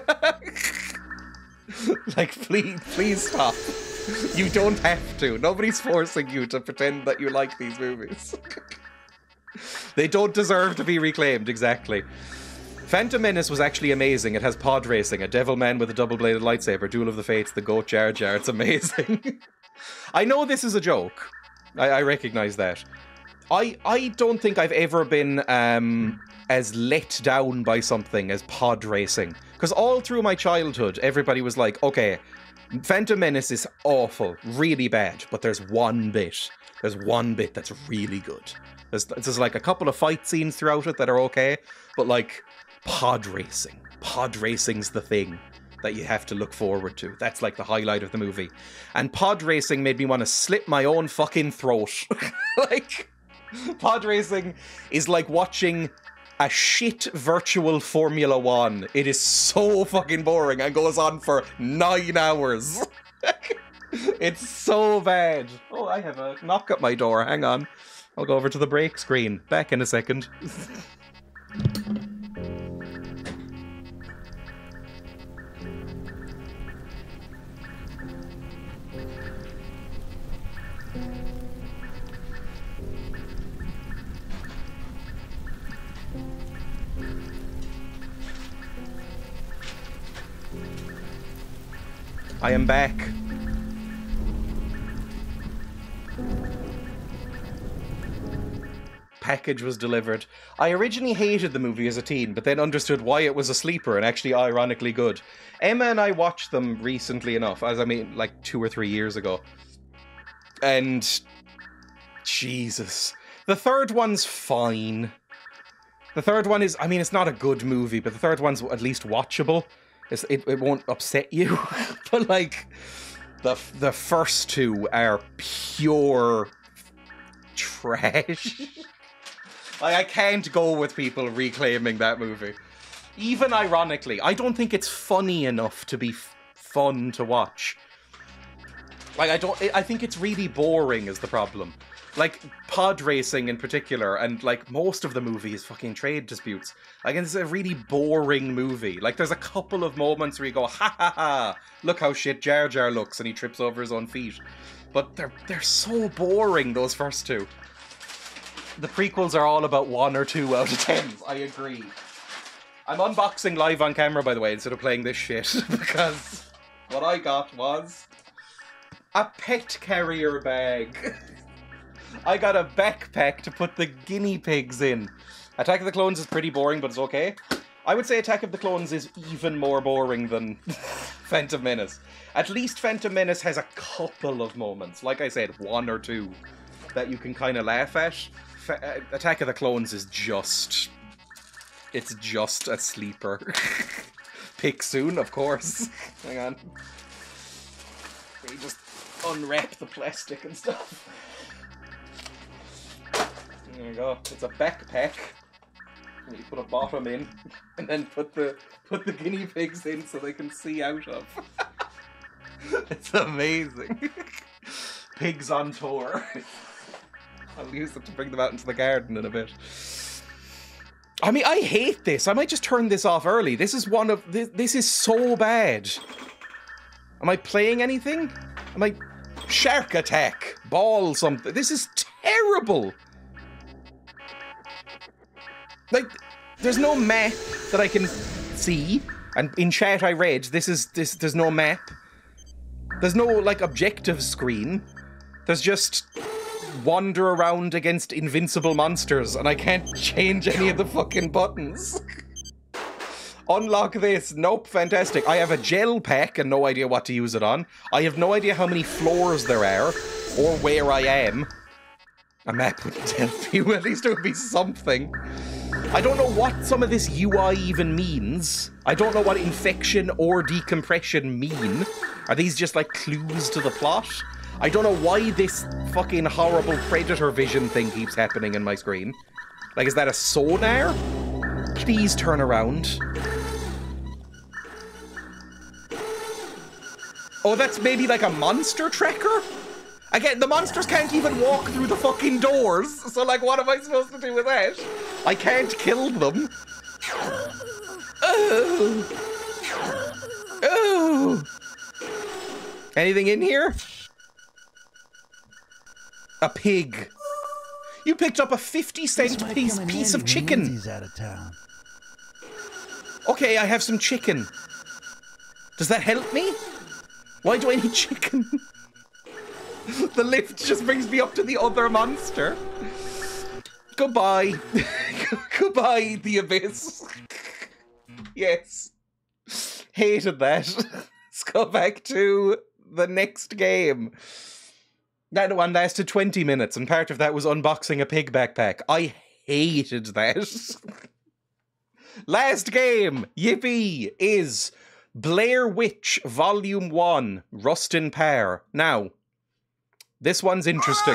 Like, please stop. You don't have to. Nobody's forcing you to pretend that you like these movies. They don't deserve to be reclaimed, exactly. Phantom Menace was actually amazing. It has pod racing, a devil man with a double-bladed lightsaber, Duel of the Fates, the goat Jar Jar. It's amazing. I know this is a joke. I recognize that. I don't think I've ever been as let down by something as pod racing. Because all through my childhood, everybody was like, okay, Phantom Menace is awful, really bad, but there's one bit. There's one bit that's really good. There's like a couple of fight scenes throughout it that are okay, but like, pod racing. Pod racing's the thing that you have to look forward to. That's like the highlight of the movie. And pod racing made me want to slit my own fucking throat. Like, pod racing is like watching a shit virtual Formula 1. It is so fucking boring and goes on for 9 hours. It's so bad. Oh, I have a knock at my door. Hang on. I'll go over to the break screen. Back in a second. I am back. Package was delivered. I originally hated the movie as a teen, but then understood why it was a sleeper and actually ironically good. Emma and I watched them recently enough, like 2 or 3 years ago. And Jesus. The third one's fine. The third one is, it's not a good movie, but the third one's at least watchable. It won't upset you. But like, the first two are pure trash. I can't go with people reclaiming that movie. Even ironically, I don't think it's funny enough to be fun to watch. Like, I think it's really boring is the problem. Like, pod racing in particular, and, like, most of the movie is fucking trade disputes. Like, it's a really boring movie. Like, there's a couple of moments where you go, ha ha ha, look how shit Jar Jar looks, and he trips over his own feet. But they're so boring, those first two. The prequels are all about 1 or 2 out of 10. I agree. I'm unboxing live on camera, by the way, instead of playing this shit, because what I got was a pet carrier bag. I got a backpack to put the guinea pigs in. Attack of the Clones is pretty boring, but it's okay. I would say Attack of the Clones is even more boring than Phantom Menace. At least Phantom Menace has a couple of moments, like I said, 1 or 2, that you can kind of laugh at. Attack of the Clones is just... It's just a sleeper. Pick soon, of course. Hang on. We just unwrap the plastic and stuff. There you go. It's a backpack. You put a bottom in, and then put the guinea pigs in so they can see out of. It's amazing. Pigs on tour. I'll use it to bring them out into the garden in a bit. I mean, I hate this. I might just turn this off early. This is this is so bad. Am I playing anything? Am I... Shark attack. Ball something. This is terrible. Like, there's no map that I can see. And in chat I read, there's no map. There's no, like, objective screen. There's just... wander around against invincible monsters, and I can't change any of the fucking buttons. Unlock this. Nope, fantastic. I have a gel pack and no idea what to use it on. I have no idea how many floors there are, or where I am. A map wouldn't help you, at least it would be something. I don't know what some of this UI even means. I don't know what infection or decompression mean. Are these just like clues to the plot? I don't know why this fucking horrible predator vision thing keeps happening in my screen. Like, is that a sonar? Please turn around. Oh, that's maybe like a monster tracker? Again, the monsters can't even walk through the fucking doors, so like, what am I supposed to do with that? I can't kill them. Oh. Oh. Anything in here? A pig. You picked up a 50-cent piece of chicken. He's out of town. Okay, I have some chicken. Does that help me? Why do I need chicken? The lift just brings me up to the other monster. Goodbye. Goodbye, the abyss. Yes. Hated that. Let's go back to the next game. That one lasted 20 minutes, and part of that was unboxing a pig backpack. I hated that. Last game, yippee, is Blair Witch Volume 1, Rust in Power. Now, this one's interesting.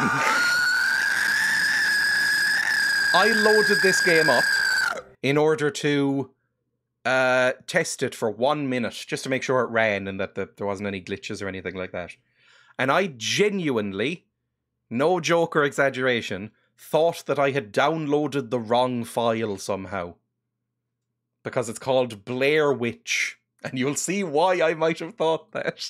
I loaded this game up in order to test it for 1 minute, just to make sure it ran and that there wasn't any glitches or anything like that. And I genuinely, no joke or exaggeration, thought that I had downloaded the wrong file somehow. Because it's called Blair Witch. And you'll see why I might have thought that.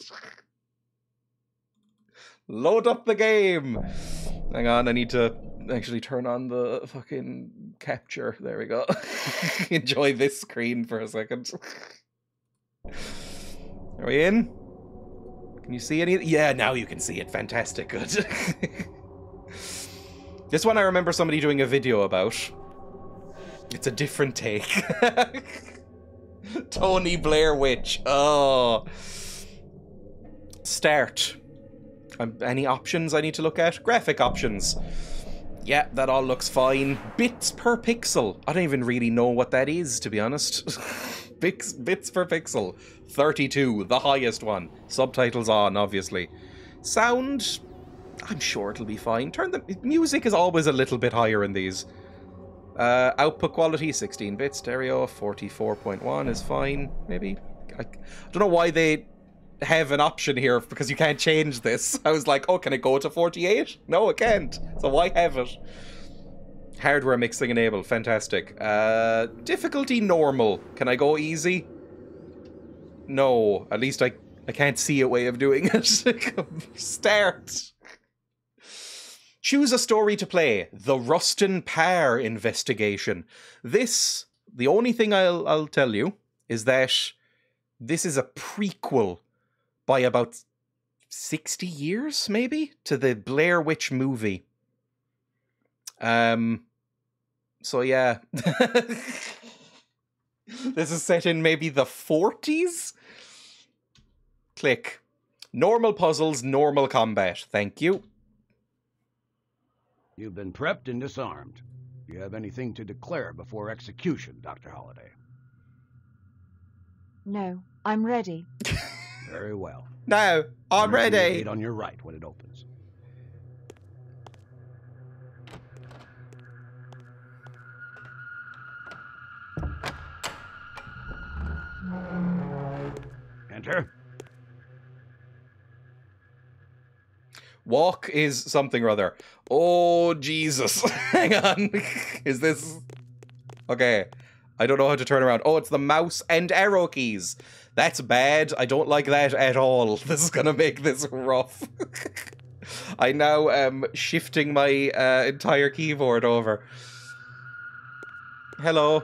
Load up the game. Hang on, I need to actually turn on the fucking capture. There we go. Enjoy this screen for a second. Are we in? Can you see anything? Yeah, now you can see it. Fantastic. Good. This one I remember somebody doing a video about. It's a different take. Tony Blair Witch. Oh. Start. Any options I need to look at? Graphic options. Yeah, that all looks fine. Bits per pixel. I don't even really know what that is, to be honest. Bits per pixel. 32, the highest one. Subtitles on, obviously. Sound, I'm sure it'll be fine. Music is always a little bit higher in these. Output quality, 16-bit stereo, 44.1 is fine, maybe. I don't know why they have an option here because you can't change this. I was like, oh, can it go to 48? No, it can't. So why have it? Hardware mixing enabled. Fantastic. Difficulty normal. Can I go easy? No. At least I can't see a way of doing it. Start. Choose a story to play. The Rustin Parr investigation. This, the only thing I'll tell you is that this is a prequel by about 60 years, maybe, to the Blair Witch movie. So yeah. This is set in maybe the 40s? Click. Normal puzzles, normal combat. Thank you. You've been prepped and disarmed. Do you have anything to declare before execution, Dr. Holliday? No, I'm ready. Very well. No, I'm ready. Gate on your right when it opens. Enter. Walk is something or other. Oh, Jesus. Hang on. Is this... Okay. I don't know how to turn around. Oh, it's the mouse and arrow keys. That's bad. I don't like that at all. This is going to make this rough. I now am shifting my entire keyboard over. Hello.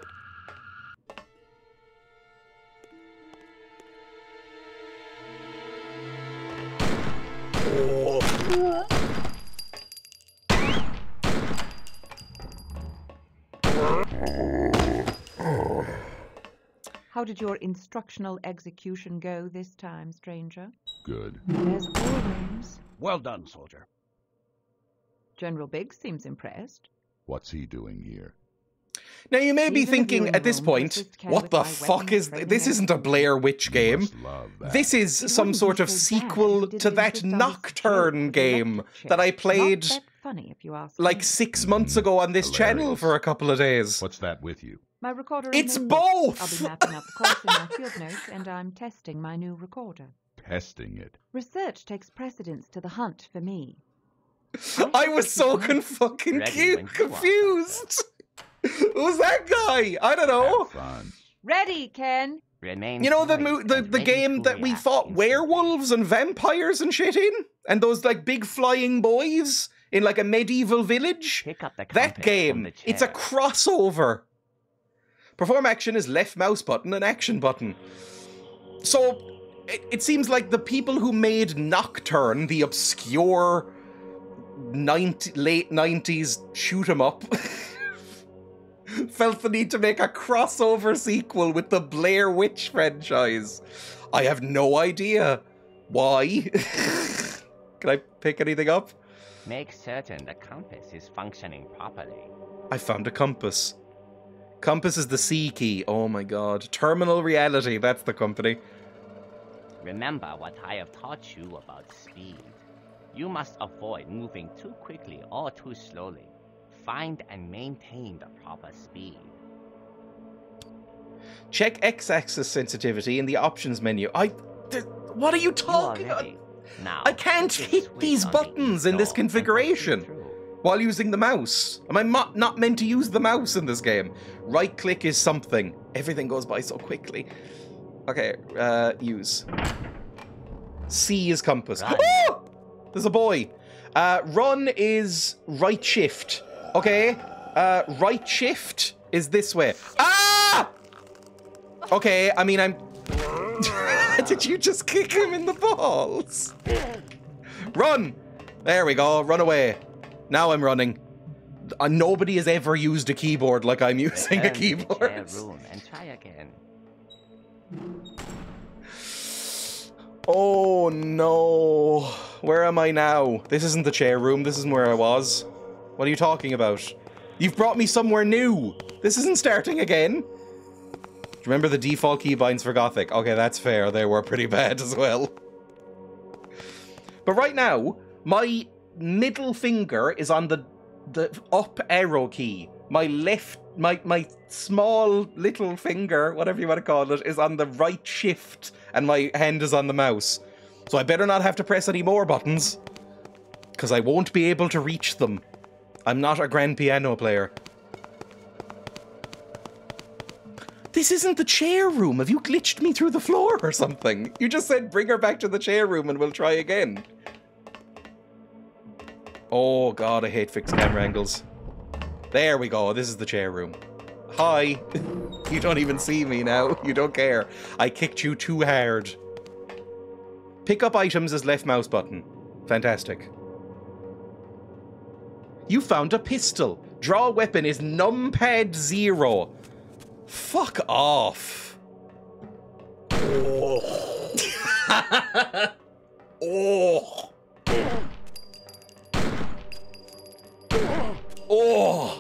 How did your instructional execution go this time, stranger? Good. There's all rooms. Well done, soldier. General Biggs seems impressed. What's he doing here? Now you may be thinking at this point, what the fuck is this? Isn't a Blair Witch game. This is some sort of sequel to that Nocturne game that I played like 6 months ago on this channel for a couple of days. What's that with you? My recorder. It's both! I'll be mapping out the course in my field notes, and I'm testing my new recorder. Testing it. Research takes precedence to the hunt for me. I was so fucking confused. Who's that guy? I don't know. Ready, Ken. You know the game that we fought werewolves and vampires and shit in? And those like big flying boys in like a medieval village? That game. It's a crossover. Perform action is left mouse button and action button. So it seems like the people who made Nocturne, the obscure late 90s shoot 'em up, felt the need to make a crossover sequel with the Blair Witch franchise. I have no idea why. Can I pick anything up? Make certain the compass is functioning properly. I found a compass. Compass is the C key. Oh my god. Terminal Reality, that's the company. Remember what I have taught you about speed. You must avoid moving too quickly or too slowly. Find and maintain the proper speed. Check X-axis sensitivity in the options menu. What are you talking about? Now, I can't hit these buttons in this configuration while using the mouse. Am I not meant to use the mouse in this game? Right click is something. Everything goes by so quickly. Okay, use. C is compass. Oh! There's a boy. Run is right shift. Okay, right shift is this way. Ah! Okay, I mean, Did you just kick him in the balls? Run! There we go, run away. Now I'm running. Nobody has ever used a keyboard like I'm using a keyboard. Room and try again. Oh no. Where am I now? This isn't the chair room, this isn't where I was. What are you talking about? You've brought me somewhere new. This isn't starting again. Remember the default keybinds for Gothic? Okay, that's fair. They were pretty bad as well. But right now, my middle finger is on the up arrow key. My small little finger, whatever you want to call it, is on the right shift, and my hand is on the mouse. So I better not have to press any more buttons, because I won't be able to reach them. I'm not a grand piano player. This isn't the chair room. Have you glitched me through the floor or something? You just said bring her back to the chair room and we'll try again. Oh god, I hate fixed camera angles. There we go. This is the chair room. Hi. You don't even see me now. You don't care. I kicked you too hard. Pick up items is left mouse button. Fantastic. You found a pistol. Draw weapon is numpad 0. Fuck off. Oh. Oh. Oh.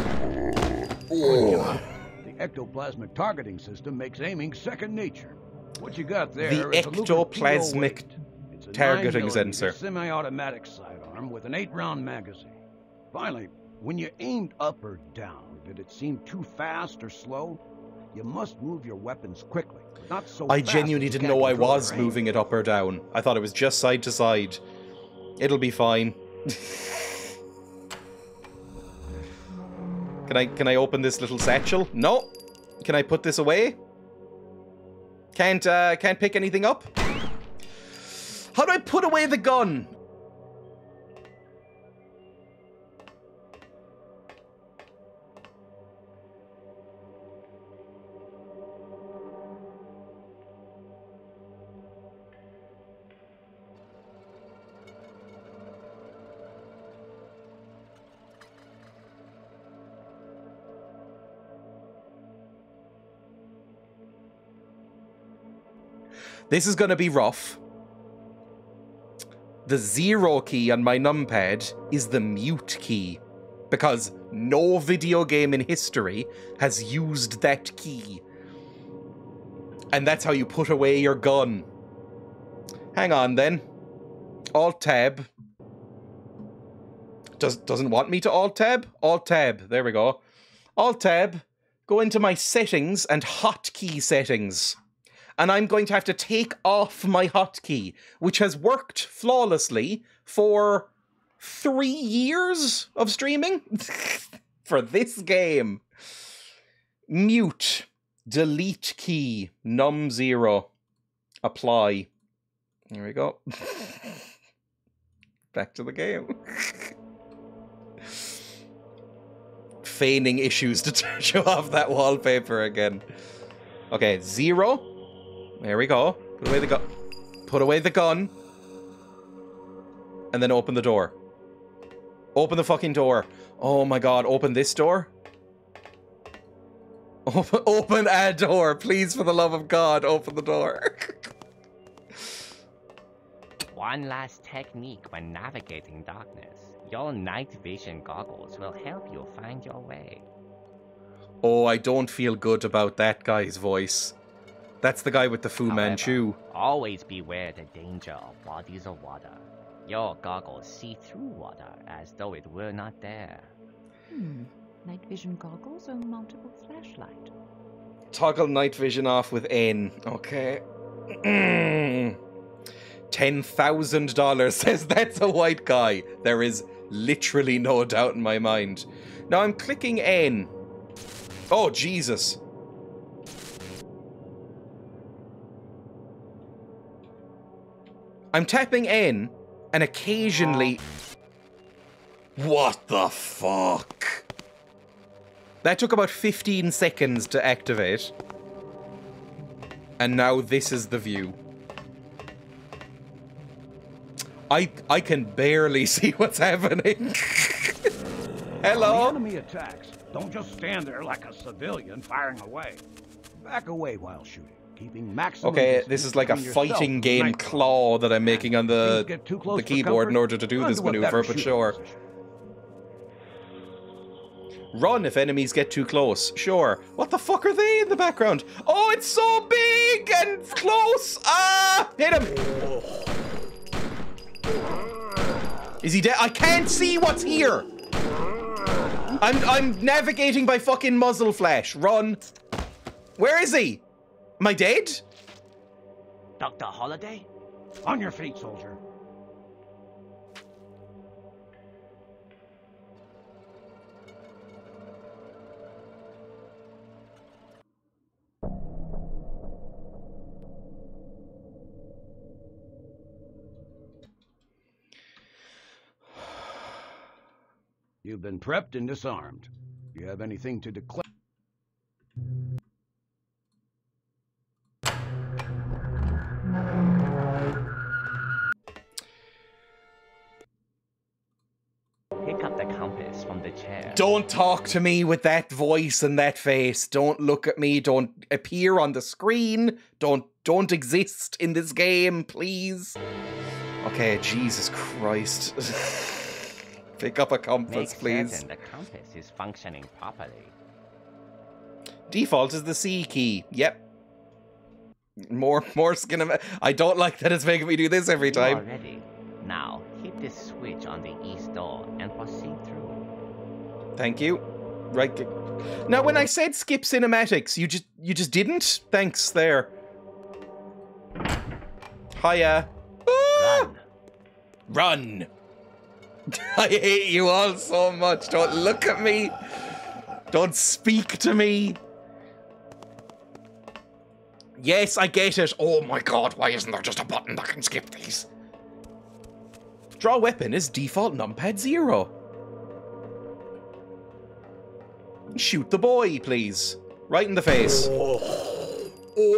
Oh. The ectoplasmic targeting system makes aiming second nature. What you got there the is ectoplasmic targeting sensor. Semi-automatic sidearm with an 8-round magazine. Finally, when you aimed up or down, did it seem too fast or slow? You must move your weapons quickly, not so I fast genuinely that you didn't can't know I control was your aim. moving it up or down. I thought it was just side to side. It'll be fine. Can I open this little satchel? No. Can I put this away? Can't pick anything up? How do I put away the gun? This is going to be rough. The 0 key on my numpad is the mute key, because no video game in history has used that key. And that's how you put away your gun. Hang on then. Alt-tab. Doesn't want me to Alt-tab? Alt-tab. There we go. Alt-tab. Go into my settings and hotkey settings. And I'm going to have to take off my hotkey, which has worked flawlessly for 3 years of streaming for this game. Mute, delete key, num0, apply. There we go. Back to the game. Feigning issues to show off that wallpaper again. Okay, 0. There we go. Put away the gun. Put away the gun. And then open the door. Open the fucking door. Oh my god, open this door? Open a door. Please, for the love of God, open the door. One last technique when navigating darkness. Your night vision goggles will help you find your way. Oh, I don't feel good about that guy's voice. That's the guy with the Fu Manchu. Always beware the danger of bodies of water. Your goggles see through water as though it were not there. Night vision goggles or multiple flashlight? Toggle night vision off with N. Okay. $10,000 says that's a white guy. There is literally no doubt in my mind. Now I'm clicking N. Oh, Jesus. I'm tapping N, and occasionally... What the fuck? That took about 15 seconds to activate. And now this is the view. I can barely see what's happening. Hello? When the enemy attacks, don't just stand there like a civilian firing away. Back away while shooting. Keeping maximum okay, this is like a fighting game claw that I'm making on the keyboard in order to do this maneuver, but sure. Run if enemies get too close. Sure. What the fuck are they in the background? Oh, it's so big and close! Ah! Hit him! Is he dead? I can't see what's here! I'm navigating by fucking muzzle flash. Run. Where is he? Am I dead? Dr. Holiday? On your feet, soldier. You've been prepped and disarmed. Do you have anything to declare? Pick up the compass from the chair. Don't talk to me with that voice and that face. Don't look at me. Don't appear on the screen. Don't exist in this game, please. Okay, Jesus Christ. Pick up a compass, please. Make certain the compass is functioning properly. Default is the C key. Yep. More skin. I don't like that it's making me do this every time. You are ready. Now, hit this switch on the east door and proceed through. Thank you. Right. Now, when I said skip cinematics, you just didn't? Thanks, there. Hiya. Run. Run. I hate you all so much. Don't look at me. Don't speak to me. Yes, I get it. Oh my god, why isn't there just a button that can skip these? Draw weapon is default numpad 0. Shoot the boy, please. Right in the face. Oh.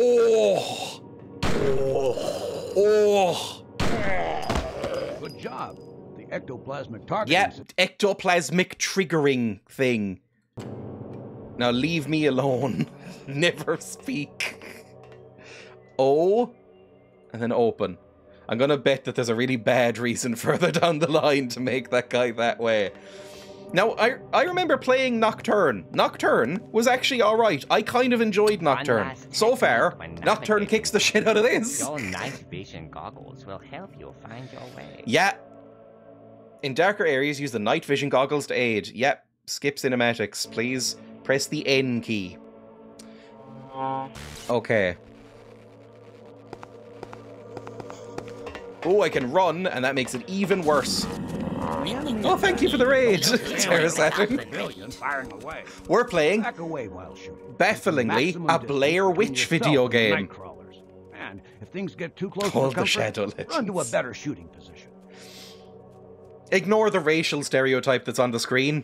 Good job. The ectoplasmic target. Yeah, ectoplasmic triggering thing. Now leave me alone. Never speak. Oh, and then open. I'm gonna bet that there's a really bad reason further down the line to make that guy that way. Now, I remember playing Nocturne. Nocturne was actually alright. I kind of enjoyed Nocturne. So far, Nocturne kicks the shit out of this. Your night vision goggles will help you find your way. Yeah. In darker areas, use the night vision goggles to aid. Yep. Skip cinematics, please. Press the N key. Okay. Oh, I can run, and that makes it even worse. Oh, thank you for the raid, Terrasatin. We're playing, bafflingly, a Blair Witch video game. And if things get too close Called to the Shadow Legends. run to a better shooting position. Ignore the racial stereotype that's on the screen.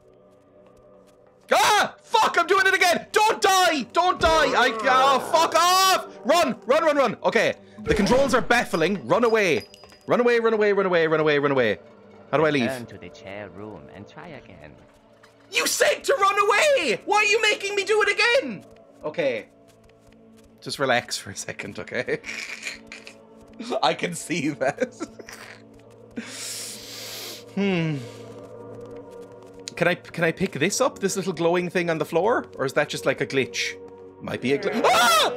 Ah! Fuck, I'm doing it again! Don't die! Don't die! Oh, fuck off! Run! Run, run, run! Okay, the controls are baffling. Run away. Run away, run away, run away, run away, run away. How do I leave? Turn to the chair room and try again. You said to run away! Why are you making me do it again? Okay. Just relax for a second, okay? I can see that. Can I pick this up? This little glowing thing on the floor? Or is that just like a glitch? Might be a glitch. Ah!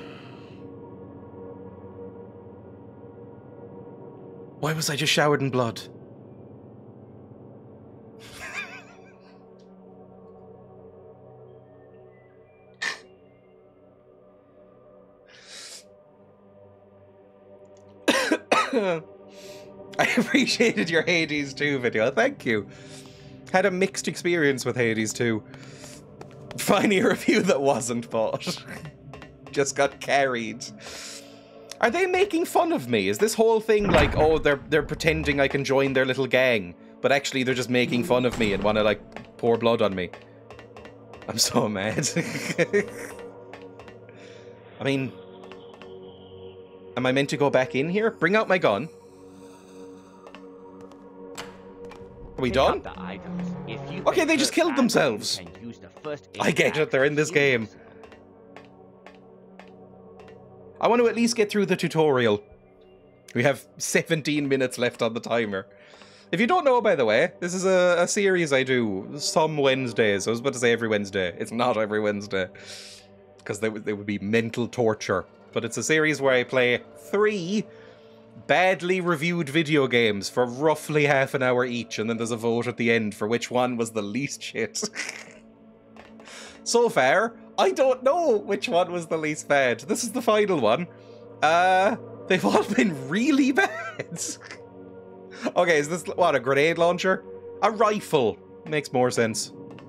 Why was I just showered in blood? I appreciated your Hades 2 video, thank you. Had a mixed experience with Hades 2. Finding a review that wasn't bought. Just got carried. Are they making fun of me? Is this whole thing like, oh, they're pretending I can join their little gang, but actually they're just making fun of me and want to like pour blood on me? I'm so mad. I mean, am I meant to go back in here? Bring out my gun. Are we done? Okay, they just killed themselves. I get it, they're in this game. I want to at least get through the tutorial. We have 17 minutes left on the timer. If you don't know, by the way, this is a series I do some Wednesdays. I was about to say every Wednesday. It's not every Wednesday. Because they would be mental torture. But it's a series where I play 3 badly reviewed video games for roughly half an hour each, and then there's a vote at the end for which one was the least shit. So far, I don't know which one was the least bad. This is the final one. They've all been really bad. Okay, is this, what, a grenade launcher? A rifle. Makes more sense.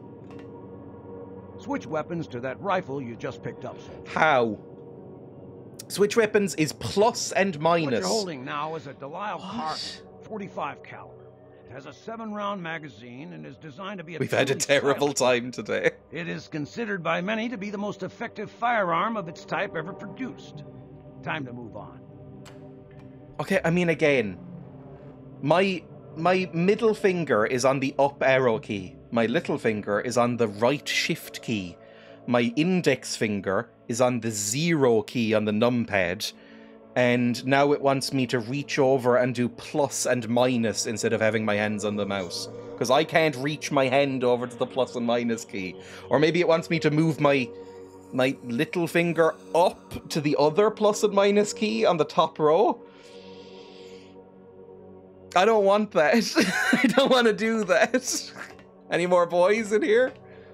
Switch weapons to that rifle you just picked up, sir. How? Switch weapons is plus and minus. What you're holding now is a Delisle Cart 45 caliber. It has a 7-round magazine and is designed to be a We've had a terrible time today. It is considered by many to be the most effective firearm of its type ever produced. Time to move on. Okay, I mean, again, my middle finger is on the up arrow key. My little finger is on the right shift key. My index finger is on the 0 key on the numpad. And now it wants me to reach over and do plus and minus instead of having my hands on the mouse. Because I can't reach my hand over to the plus and minus key. Or maybe it wants me to move my little finger up to the other plus and minus key on the top row. I don't want that. I don't want to do that. Any more boys in here?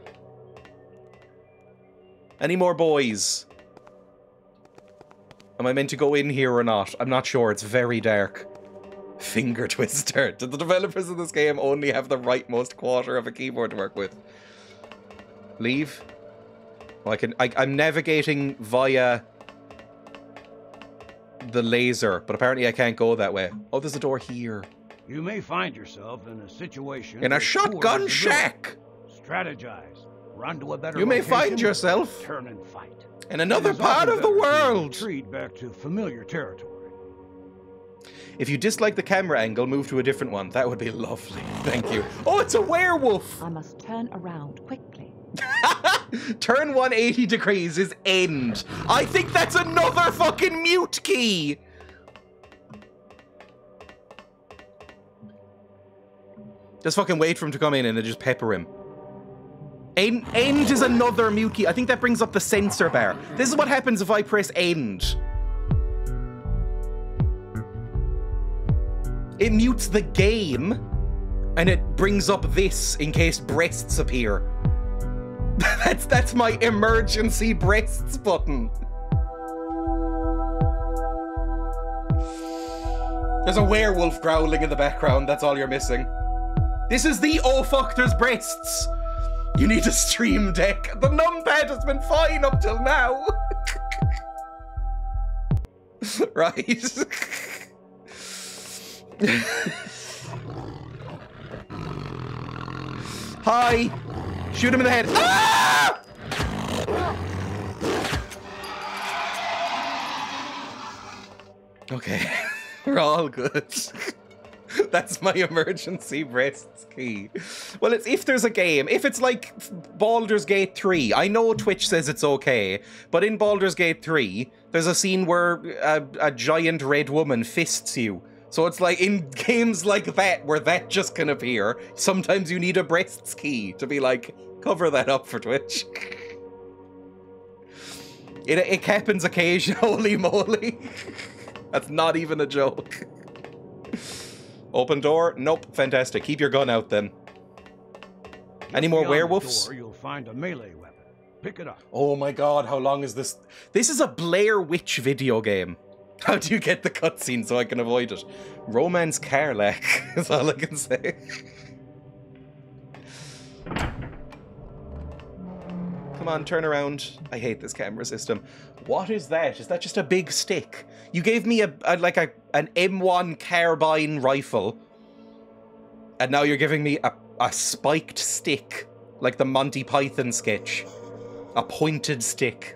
Any more boys? Am I meant to go in here or not? I'm not sure. It's very dark. Finger twister. Did the developers of this game only have the rightmost quarter of a keyboard to work with? Leave? Well, I'm navigating via the laser, but apparently I can't go that way. Oh, there's a door here. You may find yourself in a situation... In a shotgun shack! Strategize. Run to a better You may location, find yourself... turn and fight. In another part of the world! Retreat back to familiar territory. If you dislike the camera angle, move to a different one. That would be lovely. Thank you. Oh, it's a werewolf! I must turn around quickly. Turn 180 degrees is end. I think that's another fucking mute key! Just fucking wait for him to come in and then just pepper him. End is another mute key. I think that brings up the sensor bar. This is what happens if I press end. It mutes the game, and it brings up this in case breasts appear. That's my emergency breasts button. There's a werewolf growling in the background, that's all you're missing. This is the oh fuck, there's breasts. You need a stream deck. The numpad has been fine up till now. Right. Hi. Shoot him in the head. Ah! Okay. We're all good. That's my emergency breasts key. Well, it's if there's a game. If it's like Baldur's Gate 3. I know Twitch says it's okay, but in Baldur's Gate 3, there's a scene where a giant red woman fists you. So it's like in games like that, where that just can appear, sometimes you need a breasts key to be like, cover that up for Twitch. It happens occasionally, holy moly. That's not even a joke. Open door? Nope. Fantastic. Keep your gun out then. Any more werewolves? Door, you'll find a melee weapon. Pick it up. Oh my god, how long is this? This is a Blair Witch video game. How do you get the cutscene so I can avoid it? Romance Carlac is all I can say. Come on, turn around. I hate this camera system. What is that? Is that just a big stick? You gave me an M1 carbine rifle, and now you're giving me a spiked stick, like the Monty Python sketch. A pointed stick.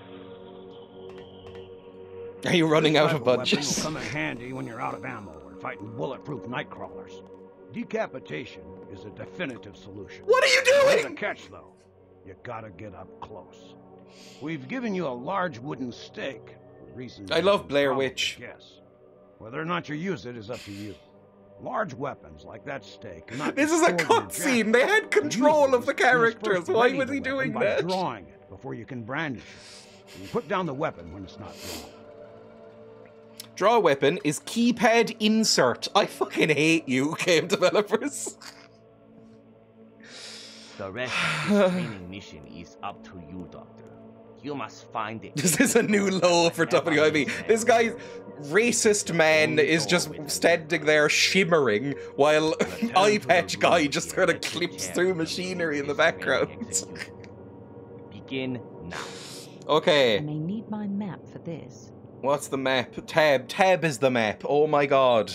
Are you running out of bunches? Will come in handy when you're out of ammo or fighting bulletproof night crawlers. Decapitation is a definitive solution. What are you doing? There's a catch, though. You gotta get up close. We've given you a large wooden stake. Reasons I love Blair Witch. Yes. Whether or not you use it is up to you. Large weapons like that stake. This is a cutscene. They had control of the characters. Why was he doing that? By drawing it before you can brandish it. You put down the weapon when it's not drawn. Draw weapon is keypad insert. I fucking hate you, game developers. The rest of this training mission is up to you, Doctor. You must find it. This is a new low for WIB. This guy's racist man is just standing there shimmering while eye patch guy just sort of clips through machinery in the background. Begin now. Okay. I may need my map for this. What's the map? Tab. Tab is the map. Oh my god.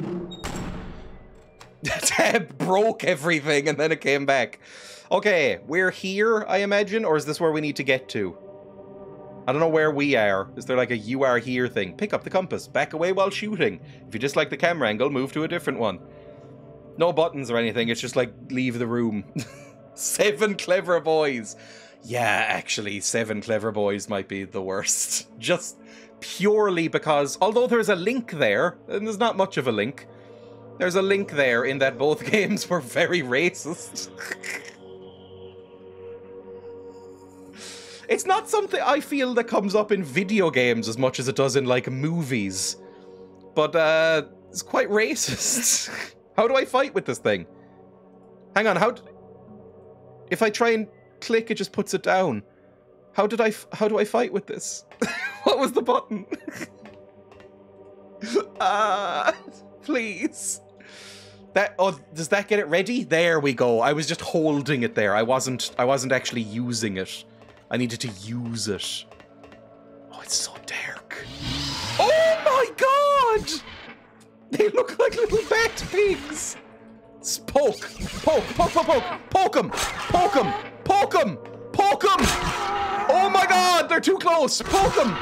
Tab broke everything and then it came back. Okay, we're here, I imagine, or is this where we need to get to? I don't know where we are. Is there like a you are here thing? Pick up the compass. Back away while shooting. If you dislike the camera angle, move to a different one. No buttons or anything. It's just like, leave the room. 7 clever boys. Yeah, actually, 7 clever boys might be the worst. Just purely because, although there's a link there, and there's not much of a link, there's a link there in that both games were very racist. It's not something I feel that comes up in video games as much as it does in, like, movies. But, it's quite racist. How do I fight with this thing? Hang on, if I try and click, it just puts it down. How do I fight with this? What was the button? Please. Does that get it ready? There we go. I was just holding it there. I wasn't actually using it. I needed to use it. Oh, it's so dark. Oh my god! They look like little bat pigs. Poke. Poke. Poke, poke, poke. Poke him. Poke him. Poke him. Poke him. Oh my god, they're too close. Poke him.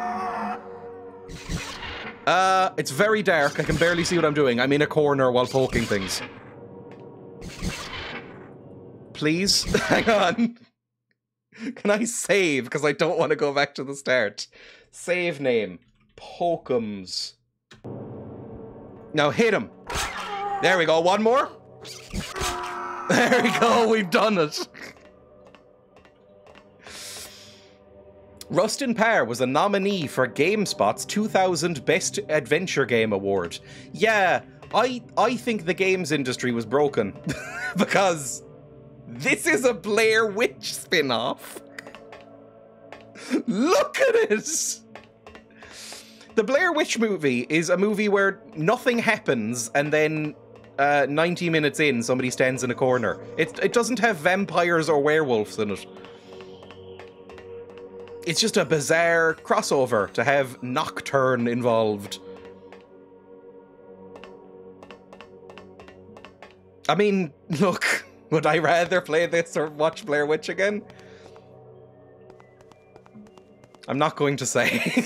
It's very dark. I can barely see what I'm doing. I'm in a corner while poking things. Please? Hang on. Can I save? Because I don't want to go back to the start. Save name. Pokem's. Now hit him. There we go. One more. There we go. We've done it. Rustin Parr was a nominee for GameSpot's 2000 Best Adventure Game Award. Yeah, I think the games industry was broken. Because this is a Blair Witch spin-off. Look at it! The Blair Witch movie is a movie where nothing happens and then 90 minutes in, somebody stands in a corner. It doesn't have vampires or werewolves in it. It's just a bizarre crossover to have Nocturne involved. I mean, look, would I rather play this or watch Blair Witch again? I'm not going to say.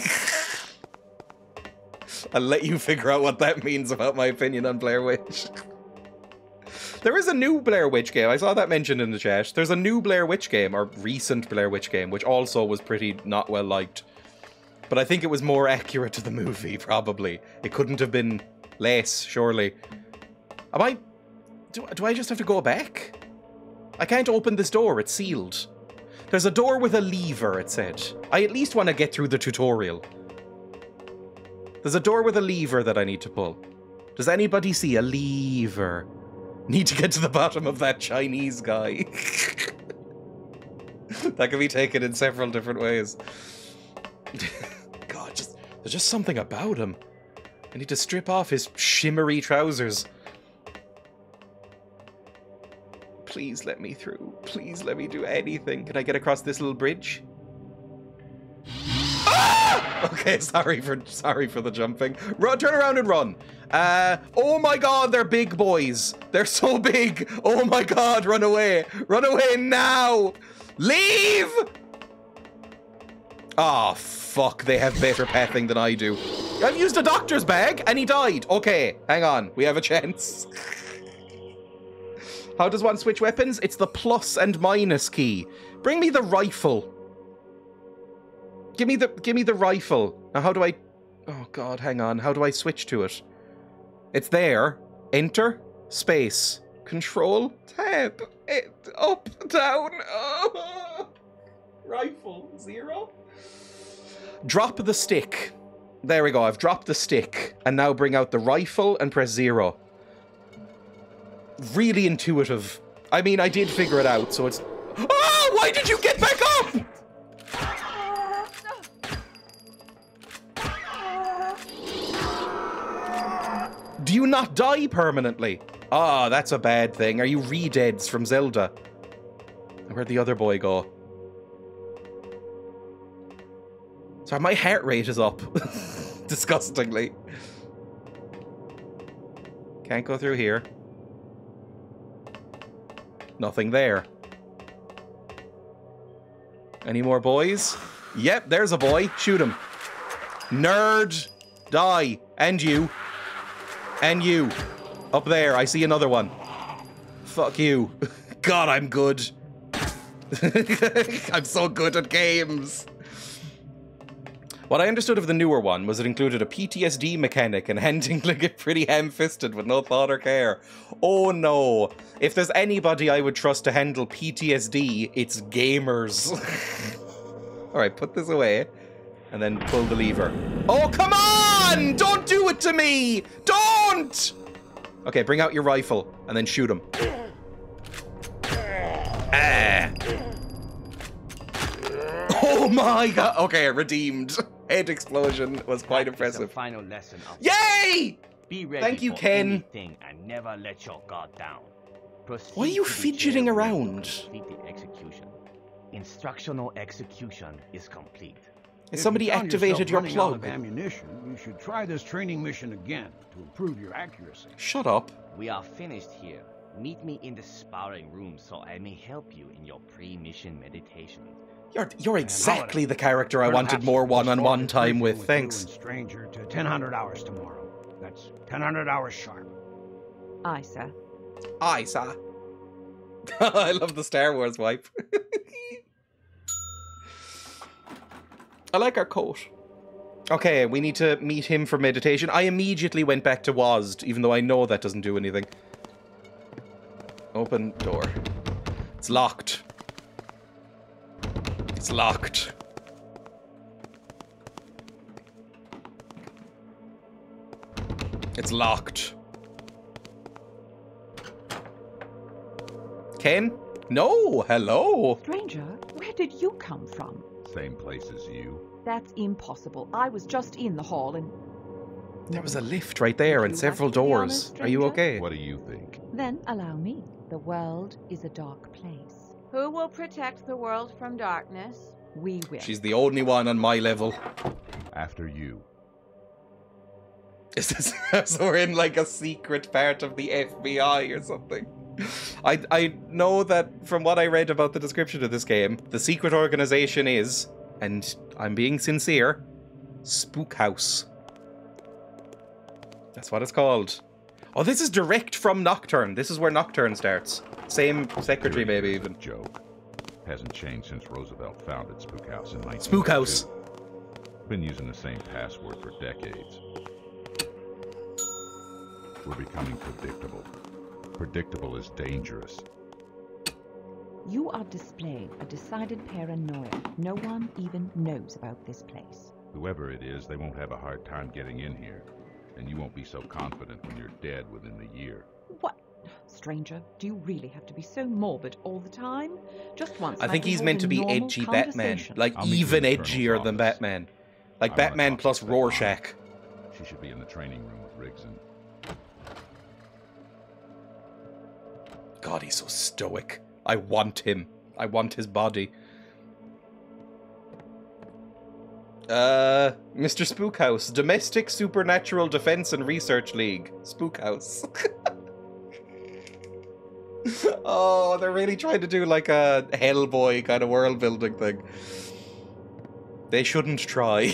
I'll let you figure out what that means about my opinion on Blair Witch. There is a new Blair Witch game. I saw that mentioned in the chat. There's a new Blair Witch game, or recent Blair Witch game, which also was pretty not well liked. But I think it was more accurate to the movie, probably. It couldn't have been less, surely. Do I just have to go back? I can't open this door, it's sealed. There's a door with a lever, it said. I at least want to get through the tutorial. There's a door with a lever that I need to pull. Does anybody see a lever? Need to get to the bottom of that Chinese guy. That can be taken in several different ways. God, there's just something about him. I need to strip off his shimmery trousers. Please let me through. Please let me do anything. Can I get across this little bridge? Ah! Okay, sorry for the jumping. Turn around and run. Oh my god, they're big boys. They're so big. Oh my god, run away. Run away now. Leave! Oh, fuck, they have better pathing than I do. I've used a doctor's bag and he died. Okay, hang on. We have a chance. How does one switch weapons? It's the plus and minus key. Bring me the rifle. Give me the rifle. Now how do I... Oh god, hang on. How do I switch to it? It's there. Enter. Space. Control. Tab. Up. Down. Oh. Rifle. 0. Drop the stick. There we go. I've dropped the stick. And now bring out the rifle and press 0. Really intuitive. I mean, I did figure it out, so it's... Oh! Why did you get back up? you not die permanently? Ah, that's a bad thing. Are you re-deads from Zelda? Where'd the other boy go? Sorry, my heart rate is up. Disgustingly. Can't go through here. Nothing there. Any more boys? Yep, there's a boy. Shoot him. Nerd. Die. And you. And you. Up there, I see another one. Fuck you. God, I'm good. I'm so good at games. What I understood of the newer one was it included a PTSD mechanic and ending like it pretty ham-fisted with no thought or care. Oh no. If there's anybody I would trust to handle PTSD, it's gamers. Alright, put this away. And then pull the lever. Oh, come on! Don't do it to me! Don't! Okay, bring out your rifle and then shoot him. Ah. Oh my god! Okay, redeemed. Head explosion was quite impressive. Final lesson of Yay! Be ready Thank you, for Ken. anything and never let your guard down. Proceed Why are you to the fidgeting jail room around? to complete the execution. Instructional execution is complete. Has somebody activated your Running out of plug? ammunition, you should try this training mission again to improve your accuracy. Shut up. We are finished here. Meet me in the sparring room so I may help you in your pre-mission meditation. You're exactly the character I wanted more one-on-one time with. Thanks. Stranger to 1000 hours tomorrow. That's 1000 hours sharp. Aye, sir. Aye, sir. I love the Star Wars wipe. I like our coat. Okay, we need to meet him for meditation. I immediately went back to WASD, even though I know that doesn't do anything. Open door. It's locked. It's locked. It's locked. Ken? No, hello. Stranger, where did you come from? Same place as you. That's impossible. I was just in the hall and... There was a lift right there and several doors. Are you okay? What do you think? Then allow me. The world is a dark place. Who will protect the world from darkness? We will. She's the only one on my level. After you. Is this so we're in like a secret part of the FBI or something? I know that from what I read about the description of this game, the secret organization is, and I'm being sincere, Spook House. That's what it's called. Oh, this is direct from Nocturne. This is where Nocturne starts. Same secretary, maybe even. Joke. Hasn't changed since Roosevelt founded Spook House in 1992. Spook House. Been using the same password for decades. We're becoming predictable. Predictable is dangerous. You are displaying a decided paranoia. No one even knows about this place. Whoever it is, they won't have a hard time getting in here. And you won't be so confident when you're dead within the year. What? Stranger, do you really have to be so morbid all the time? Just once. I think he's meant to be edgy Batman. Like even edgier than Batman. Like Batman plus Rorschach. She should be in the training room with Rigson. God, he's so stoic. I want him. I want his body. Mr. Spookhouse, Domestic Supernatural Defense and Research League. Spookhouse. Oh, they're really trying to do like a Hellboy kind of world building thing. They shouldn't try.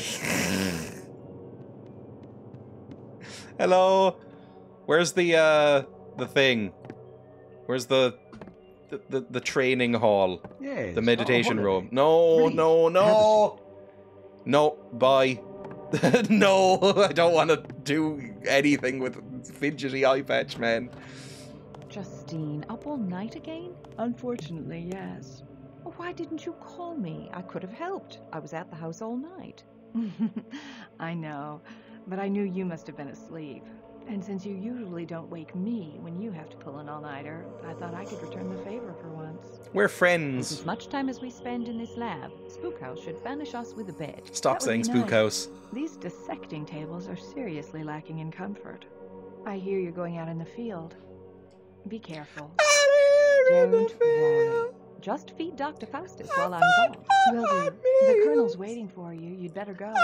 Hello? Where's the thing? Where's the training hall? Yeah, the meditation room. No, no, no. No, bye. No, I don't want to do anything with fidgety eye patch, man. Justine, up all night again? Unfortunately, yes. Oh, why didn't you call me? I could have helped. I was at the house all night. I know, but I knew you must have been asleep. And since you usually don't wake me when you have to pull an all-nighter, I thought I could return the favor for once. We're friends. As much time as we spend in this lab, Spookhouse should banish us with a bed. Stop saying Spookhouse. These dissecting tables are seriously lacking in comfort. I hear you're going out in the field. Be careful. Don't worry. Just feed Dr. Faustus while I'm gone. Will do. The Colonel's waiting for you. You'd better go.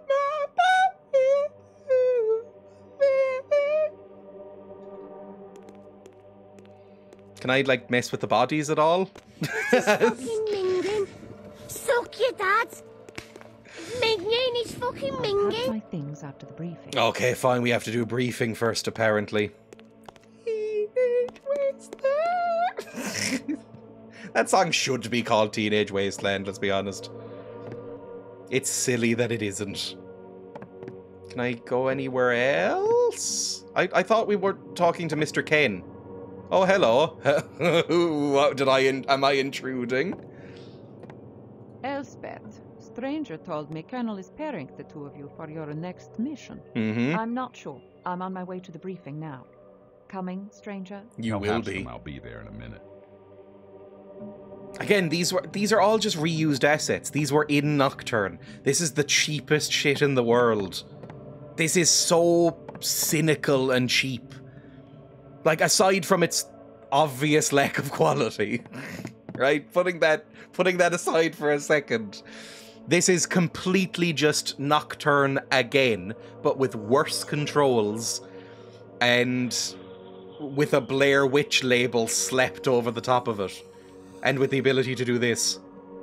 Can I, like, mess with the bodies at all? Fucking minging. Suck your dad. Minging is fucking minging. I'll pack my things after the briefing. Okay, fine. We have to do a briefing first, apparently. That song should be called Teenage Wasteland, let's be honest. It's silly that it isn't. Can I go anywhere else? I thought we were talking to Mr. Ken. Oh, hello. Am I intruding? Elspeth, stranger told me Colonel is pairing the two of you for your next mission. Mm-hmm. I'm not sure. I'm on my way to the briefing now. Coming, stranger? You will be. I'll be there in a minute. Again, these are all just reused assets. These were in Nocturne. This is the cheapest shit in the world. This is so cynical and cheap. Like, aside from its obvious lack of quality, right? Putting that aside for a second. This is completely just Nocturne again, but with worse controls and with a Blair Witch label slapped over the top of it. And with the ability to do this.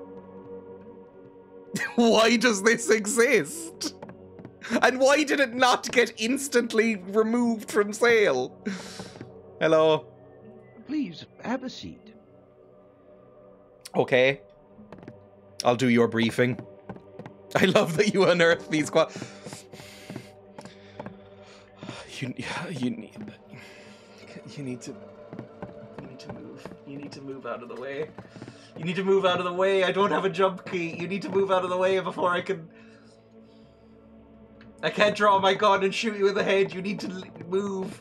Why does this exist? And why did it not get instantly removed from sale? Hello? Please, have a seat. Okay. I'll do your briefing. I love that you unearth these You need to move. You need to move out of the way. You need to move out of the way. I don't have a jump key. You need to move out of the way before I can... I can't draw my gun and shoot you in the head. You need to move.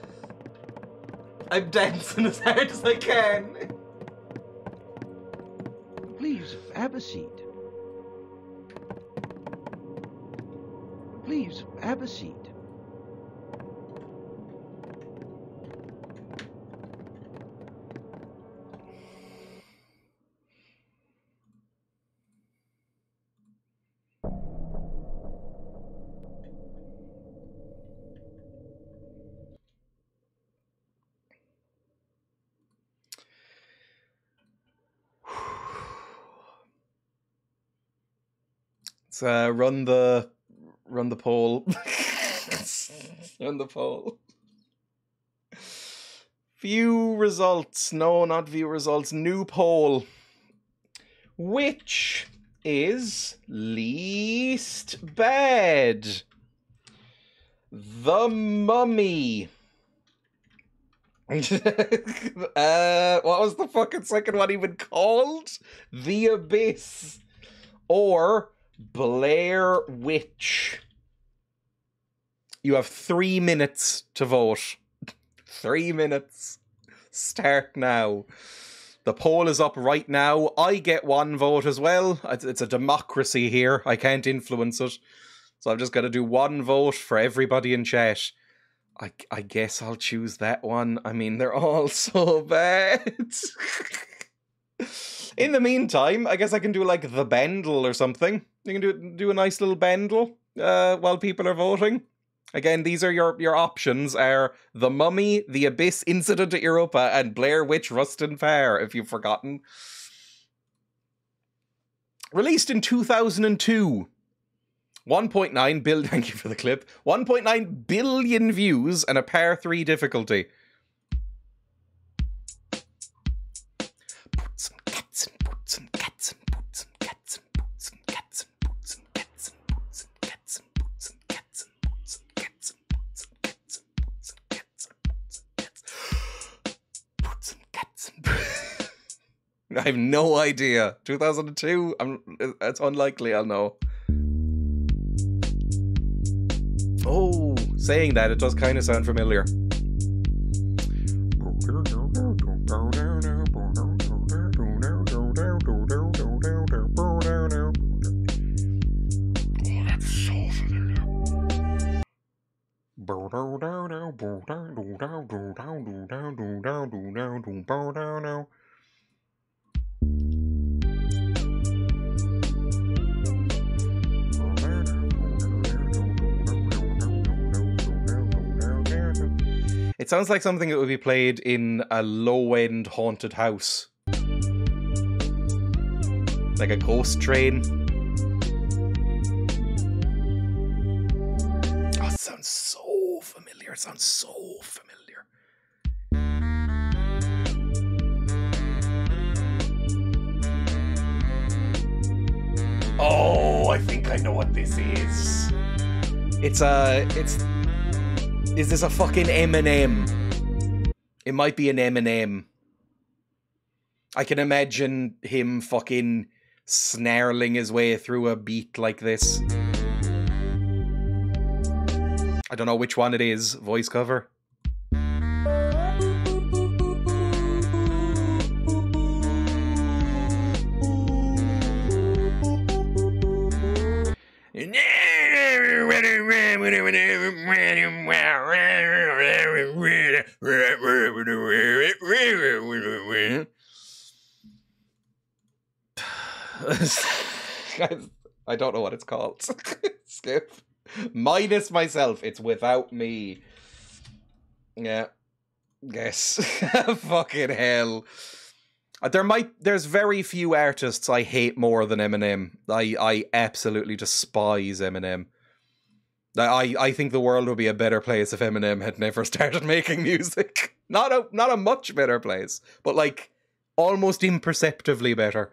I'm dancing as hard as I can. Please, have a seat. Please, have a seat. Run the poll. Run the poll. View results. No, not view results. New poll. Which is least bad? The Mummy. What was the fucking second one even called? The Abyss. Or Blair Witch. You have 3 minutes to vote. 3 minutes. Start now. The poll is up right now. I get 1 vote as well. It's a democracy here. I can't influence it. So I'm just going to do 1 vote for everybody in chat. I guess I'll choose that one. I mean, they're all so bad. In the meantime, I guess I can do like the bundle or something. You can do a nice little bundle while people are voting. Again, these are your options are The Mummy, The Abyss, Incident at Europa, and Blair Witch Rustin Fair, if you've forgotten. Released in 2002. 1.9 billion, thank you for the clip. 1.9 billion views and a par 3 difficulty. I have no idea. 2002? It's unlikely I'll know. Oh, saying that, it does kind of sound familiar. That's so familiar. It sounds like something that would be played in a low-end haunted house. Like a ghost train. Oh, it sounds so familiar. It sounds so familiar. Oh, I think I know what this is. Is this a fucking M&M? It might be an M&M. I can imagine him fucking snarling his way through a beat like this. I don't know which one it is. Voice cover. I don't know what it's called. Skip. Minus myself. It's without me. Yeah. Guess. Fucking hell. There's very few artists I hate more than Eminem. I absolutely despise Eminem. I think the world would be a better place if Eminem had never started making music. Not a much better place, but like almost imperceptibly better.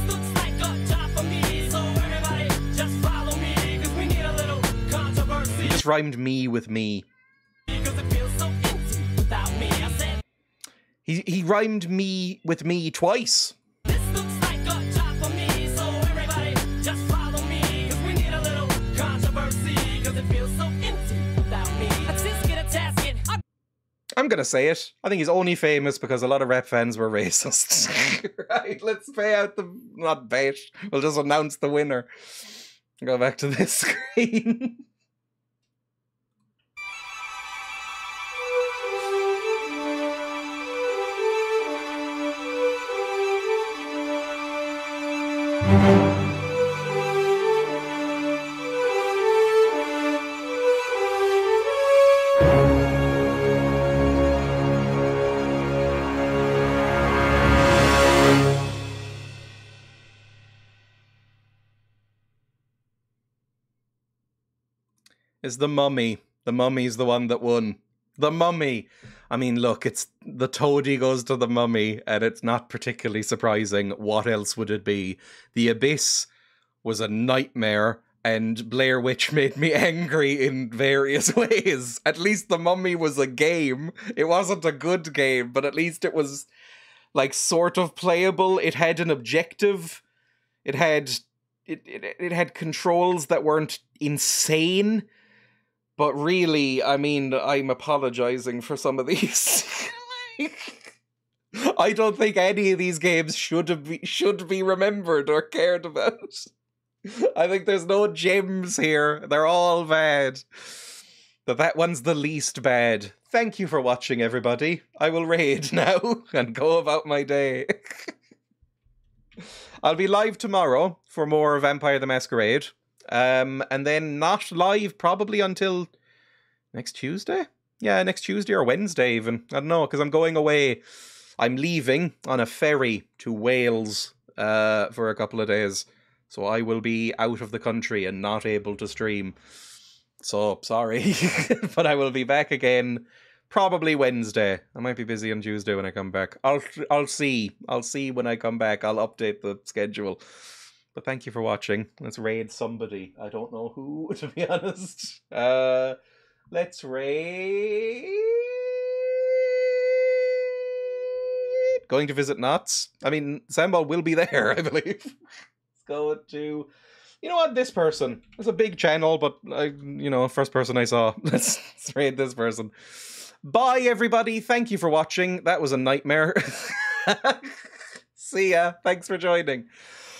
He just rhymed me with me. He rhymed me with me twice. I'm gonna say it. I think he's only famous because a lot of rap fans were racist. Right, let's pay out the... not bait. We'll just announce the winner. Go back to this screen. Is The Mummy. The Mummy's the one that won. The Mummy. I mean, look, it's the toady goes to the Mummy, and it's not particularly surprising. What else would it be? The Abyss was a nightmare, and Blair Witch made me angry in various ways. At least The Mummy was a game. It wasn't a good game, but at least it was, like, sort of playable. It had an objective. It had controls that weren't insane. But really, I mean, I'm apologizing for some of these. I don't think any of these games should be remembered or cared about. I think there's no gems here. They're all bad. But that one's the least bad. Thank you for watching, everybody. I will raid now and go about my day. I'll be live tomorrow for more Vampire the Masquerade. And then not live probably until next Tuesday? Yeah, next Tuesday or Wednesday even. I don't know, because I'm going away. I'm leaving on a ferry to Wales for a couple of days. So I will be out of the country and not able to stream. So, sorry. But I will be back again probably Wednesday. I might be busy on Tuesday when I come back. I'll see. I'll see when I come back. I'll update the schedule. But thank you for watching. Let's raid somebody. I don't know who, to be honest. Let's raid... Going to visit Knots. I mean, Sambal will be there, I believe. Let's go to... You know what? This person. It's a big channel, but, first person I saw. Let's raid this person. Bye, everybody. Thank you for watching. That was a nightmare. See ya. Thanks for joining.